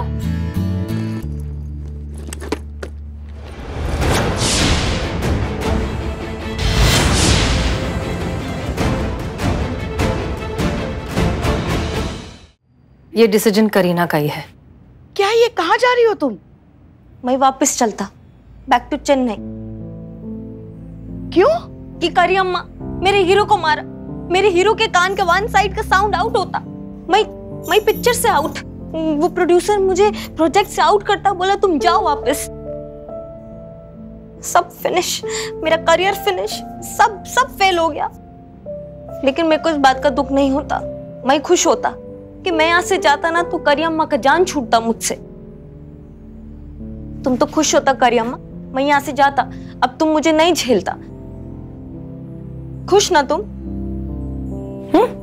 S4: ये डिसीजन करीना का ही है।
S7: क्या ये कहाँ जा रही हो तुम?
S2: मैं वापस चलता, बैक टू चेन्नई।
S7: क्यों?
S12: कि करी अम्मा मेरे हीरो को मारा, मेरे हीरो के कान के वन साइड का साउंड आउट होता, मैं मैं पिक्चर से आउट, वो प्रोड्यूसर मुझे प्रोजेक्ट से आउट करता, बोला तुम जाओ वापस। सब फिनिश, मेरा करियर फिनिश, सब सब फेल हो गया। लेकिन मेरे को इस बात का दुख नहीं होता, मैं खुश होता कि मैं यहाँ से जाता ना तो करी अम्मा का जान छूटता मुझसे। तुम तो खुश होता करी अम्मा, मैं यहाँ से जाता, अब तुम मुझे नहीं झेलता। खुश ना तुम? हम्म?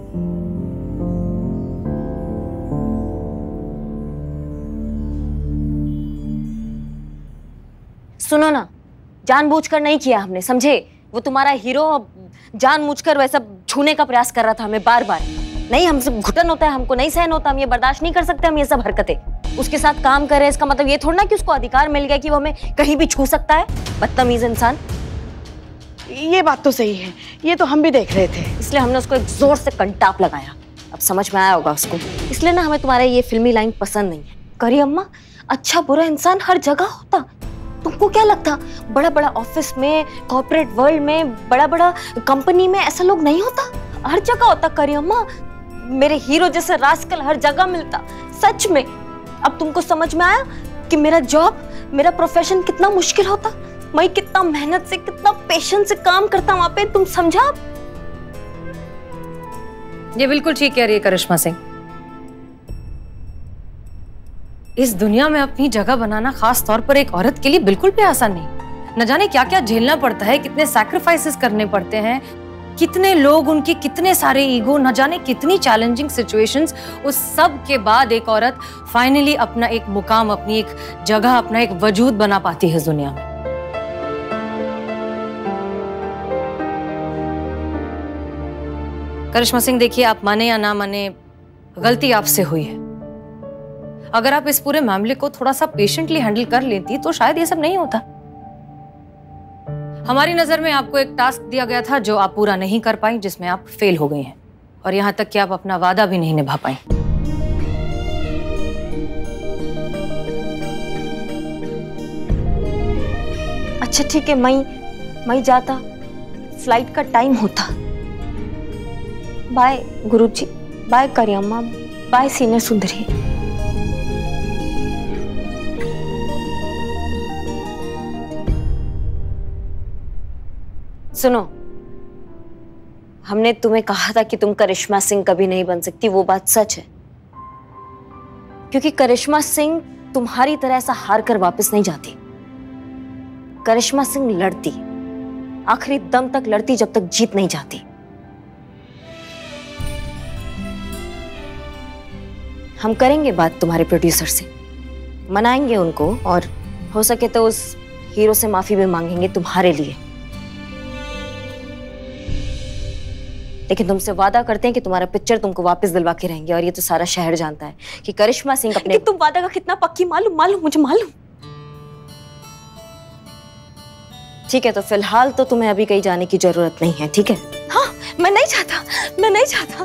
S2: सुनो ना, जानबूझकर नहीं किया हमने, समझे? वो तुम्हारा हीरो जानबूझकर वैसा छूने का प्रयास कर रहा था हमें बार बार। नहीं, हमसे घुटन होता है, हमको नहीं सहन होता, हम ये बर्दाश्त नहीं कर सकते, हम ये सब हरकतें। उसके साथ काम कर रहे हैं इसका मतलब ये थोड़ा ना कि उसको अधिकार मिल गया कि वो हमें कहीं भी छू सकता है, बदतमीज इंसान।
S7: ये बात तो सही है, ये तो हम भी देख रहे थे,
S2: इसलिए हमने उसको एक जोर से कंटाप लगाया। अब समझ में आया होगा उसको। इसलिए ना हमें तुम्हारे ये फिल्मी लाइन पसंद नहीं है। करी अम्मा, अच्छा बुरा इंसान हर जगह होता। तुमको क्या लगता बड़ा बड़ा ऑफिस में, कॉर्पोरेट वर्ल्ड में, बड़ा बड़ा कंपनी में ऐसा लोग नहीं होता? हर जगह होता करी अम्मा। मेरे हीरो जैसा रास्कल हर जगह मिलता, सच में। अब तुमको समझ में आया कि मेरा जॉब, मेरा प्रोफेशन कितना मुश्किल होता, मैं कितना मेहनत से, कितना पेशेंस से काम करता वहां पे, तुम समझा?
S4: ये बिल्कुल ठीक कह रही है करिश्मा सिंह। इस दुनिया में अपनी जगह बनाना खास तौर पर एक औरत के लिए बिल्कुल भी आसान नहीं। न जाने क्या क्या झेलना पड़ता है, कितने सैक्रिफाइसेस करने पड़ते हैं, कितने लोग, उनके कितने सारे ईगो, न जाने कितनी चैलेंजिंग सिचुएशंस। उस सब के बाद एक औरत फाइनली अपना एक मुकाम, अपनी एक जगह, अपना एक वजूद बना पाती है इस दुनिया में। करिश्मा सिंह, देखिए आप माने या ना माने, गलती आपसे हुई है। अगर आप इस पूरे मामले को थोड़ा सा पेशेंटली हैंडल कर लेती तो शायद ये सब नहीं होता। हमारी नजर में आपको एक टास्क दिया गया था जो आप पूरा नहीं कर पाई, जिसमें आप फेल हो गई हैं, और यहां तक कि आप अपना वादा भी नहीं निभा पाई।
S2: अच्छा ठीक है, मैं मैं जाता, फ्लाइट का टाइम होता। बाय गुरुजी, बाय करी अम्मा, बाय सीनियर सुंदरी। सुनो, हमने तुम्हें कहा था कि तुम करिश्मा सिंह कभी नहीं बन सकती, वो बात सच है। क्योंकि करिश्मा सिंह तुम्हारी तरह ऐसा हार कर वापस नहीं जाती। करिश्मा सिंह लड़ती, आखिरी दम तक लड़ती, जब तक जीत नहीं जाती। हम करेंगे बात तुम्हारे प्रोड्यूसर से, मनाएंगे उनको और हो सके तो उस हीरो से माफी भी मांगेंगे तुम्हारे लिए। लेकिन तुमसे वादा करते हैं कि तुम्हारा पिक्चर तुमको वापस दिलवा के रहेंगे। और ये तो सारा शहर जानता है कि करिश्मा सिंह अपने
S7: तुम वादा का कितना पक्की, मालूम मालूम मुझे मालूम।
S2: ठीक है, तो फिलहाल तो तुम्हें अभी कहीं जाने की जरूरत नहीं है, ठीक है?
S7: हाँ, मैं नहीं चाहता, मैं नहीं चाहता।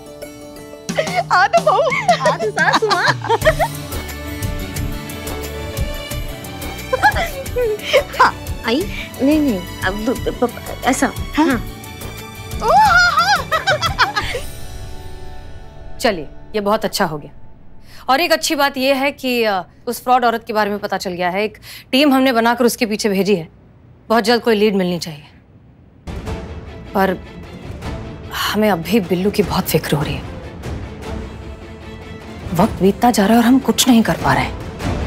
S7: आ तो बहू, आ तो सासू माँ।
S2: हाँ, आई? नहीं नहीं, अब ऐसा। हाँ।
S4: चलिए, ये बहुत अच्छा हो गया। और एक अच्छी बात ये है कि उस फ्रॉड औरत के बारे में पता चल गया है। एक टीम हमने बनाकर उसके पीछे भेजी है। बहुत जल्द कोई लीड मिलनी चाहिए। पर हमें अभी बिल्लू की बहुत फिक्र हो रही है। वक्त बीतता जा रहा है और हम कुछ नहीं कर पा रहे हैं।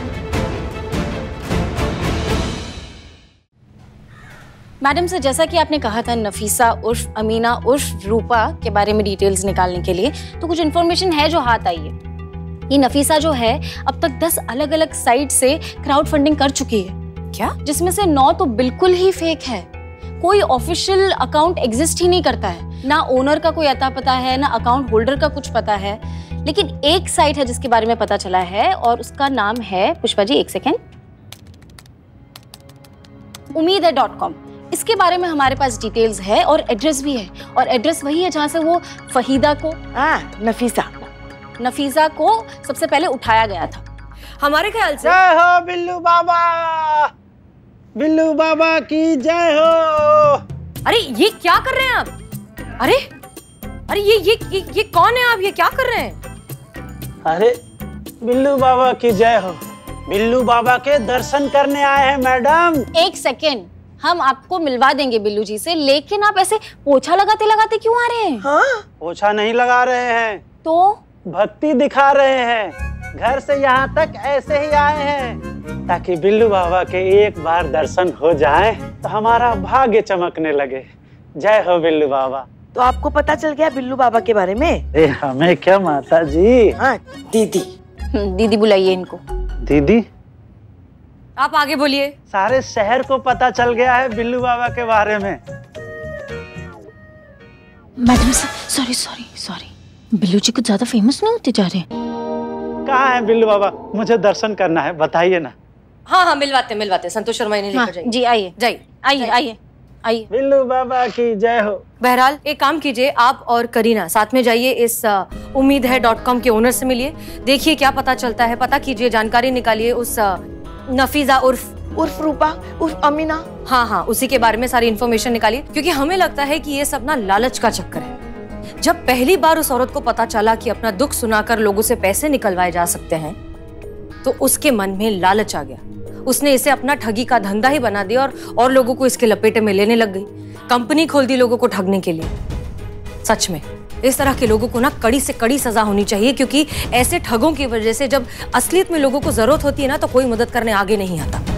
S16: मैडम से जैसा कि आपने कहा था नफीसा उर्फ अमीना उर्फ रूपा के बारे में डिटेल्स निकालने के लिए, तो कुछ इन्फॉर्मेशन है जो हाथ आई है। ये नफीसा जो है अब तक दस अलग अलग साइट से क्राउड फंडिंग कर चुकी है।
S4: क्या?
S16: जिसमें से नौ तो बिल्कुल ही फेक है। कोई ऑफिशियल अकाउंट एग्जिस्ट ही नहीं करता है, ना ओनर का कोई अता पता है, ना अकाउंट होल्डर का कुछ पता है। लेकिन एक साइट है जिसके बारे में पता चला है और उसका नाम है, पुष्पा जी एक सेकेंड, उम्मीद है डॉट कॉम। इसके बारे में हमारे पास डिटेल्स है और एड्रेस भी है। और एड्रेस वही है जहाँ से वो फहीदा को,
S7: आ, नफीसा
S16: नफीसा को सबसे पहले उठाया गया था। हमारे ख्याल से
S6: जय हो बिल्लू बाबा, बिल्लू बाबा की जय हो।
S4: अरे ये क्या कर रहे हैं आप? अरे अरे ये ये ये, ये कौन है आप? ये क्या कर रहे हैं?
S6: अरे बिल्लू बाबा की जय हो। बिल्लू बाबा के दर्शन करने आए हैं मैडम।
S16: एक सेकेंड, हम आपको मिलवा देंगे बिल्लू जी से, लेकिन आप ऐसे पोछा लगाते लगाते क्यों आ रहे हैं?
S6: हाँ? पोछा नहीं लगा रहे हैं
S16: तो
S6: भक्ति दिखा रहे हैं। घर से यहाँ तक ऐसे ही आए हैं ताकि बिल्लू बाबा के एक बार दर्शन हो जाए तो हमारा भाग्य चमकने लगे। जय हो बिल्लू बाबा।
S7: तो आपको पता चल गया बिल्लू बाबा के बारे में?
S6: ए, हमें क्या माता जी।
S7: हाँ, दीदी
S16: दीदी बुलाइए इनको।
S6: दीदी
S4: आप आगे बोलिए।
S6: सारे शहर को पता चल गया है बिल्लू बाबा के बारे में।
S16: Madam sorry sorry sorry, Billu ji कुछ ज्यादा फेमस नहीं होते जा रहे?
S6: कहाँ है बिल्लू बाबा? मुझे दर्शन करना है, बताइए ना।
S4: हाँ हाँ मिलवाते मिलवाते संतोष शर्मा इन्हें लेकर जाइए।
S16: जी आइए
S4: जाइए
S16: आइए आइए आइए।
S6: बिल्लू बाबा की जय हो।
S4: बहरहाल एक काम कीजिए, आप और करीना साथ में जाइए, इस उम्मीद है डॉट कॉम के ओनर से मिलिए, देखिए क्या पता चलता है, पता कीजिए, जानकारी निकालिए उस नफीसा उर्फ
S7: उर्फ रूपा उर्फ अमीना,
S4: हाँ हाँ उसी के बारे में सारी इन्फॉर्मेशन निकालिए। क्योंकि हमें लगता है कि ये सब ना लालच का चक्कर है। जब पहली बार उस औरत को पता चला कि अपना दुख सुनाकर लोगों से पैसे निकलवाए जा सकते हैं तो उसके मन में लालच आ गया। उसने इसे अपना ठगी का धंधा ही बना दिया और और लोगों को इसके लपेटे में लेने लग गई। कंपनी खोल दी लोगों को ठगने के लिए। सच में इस तरह के लोगों को ना कड़ी से कड़ी सजा होनी चाहिए, क्योंकि ऐसे ठगों की वजह से जब असलियत में लोगों को जरूरत होती है ना तो कोई मदद करने आगे नहीं आता।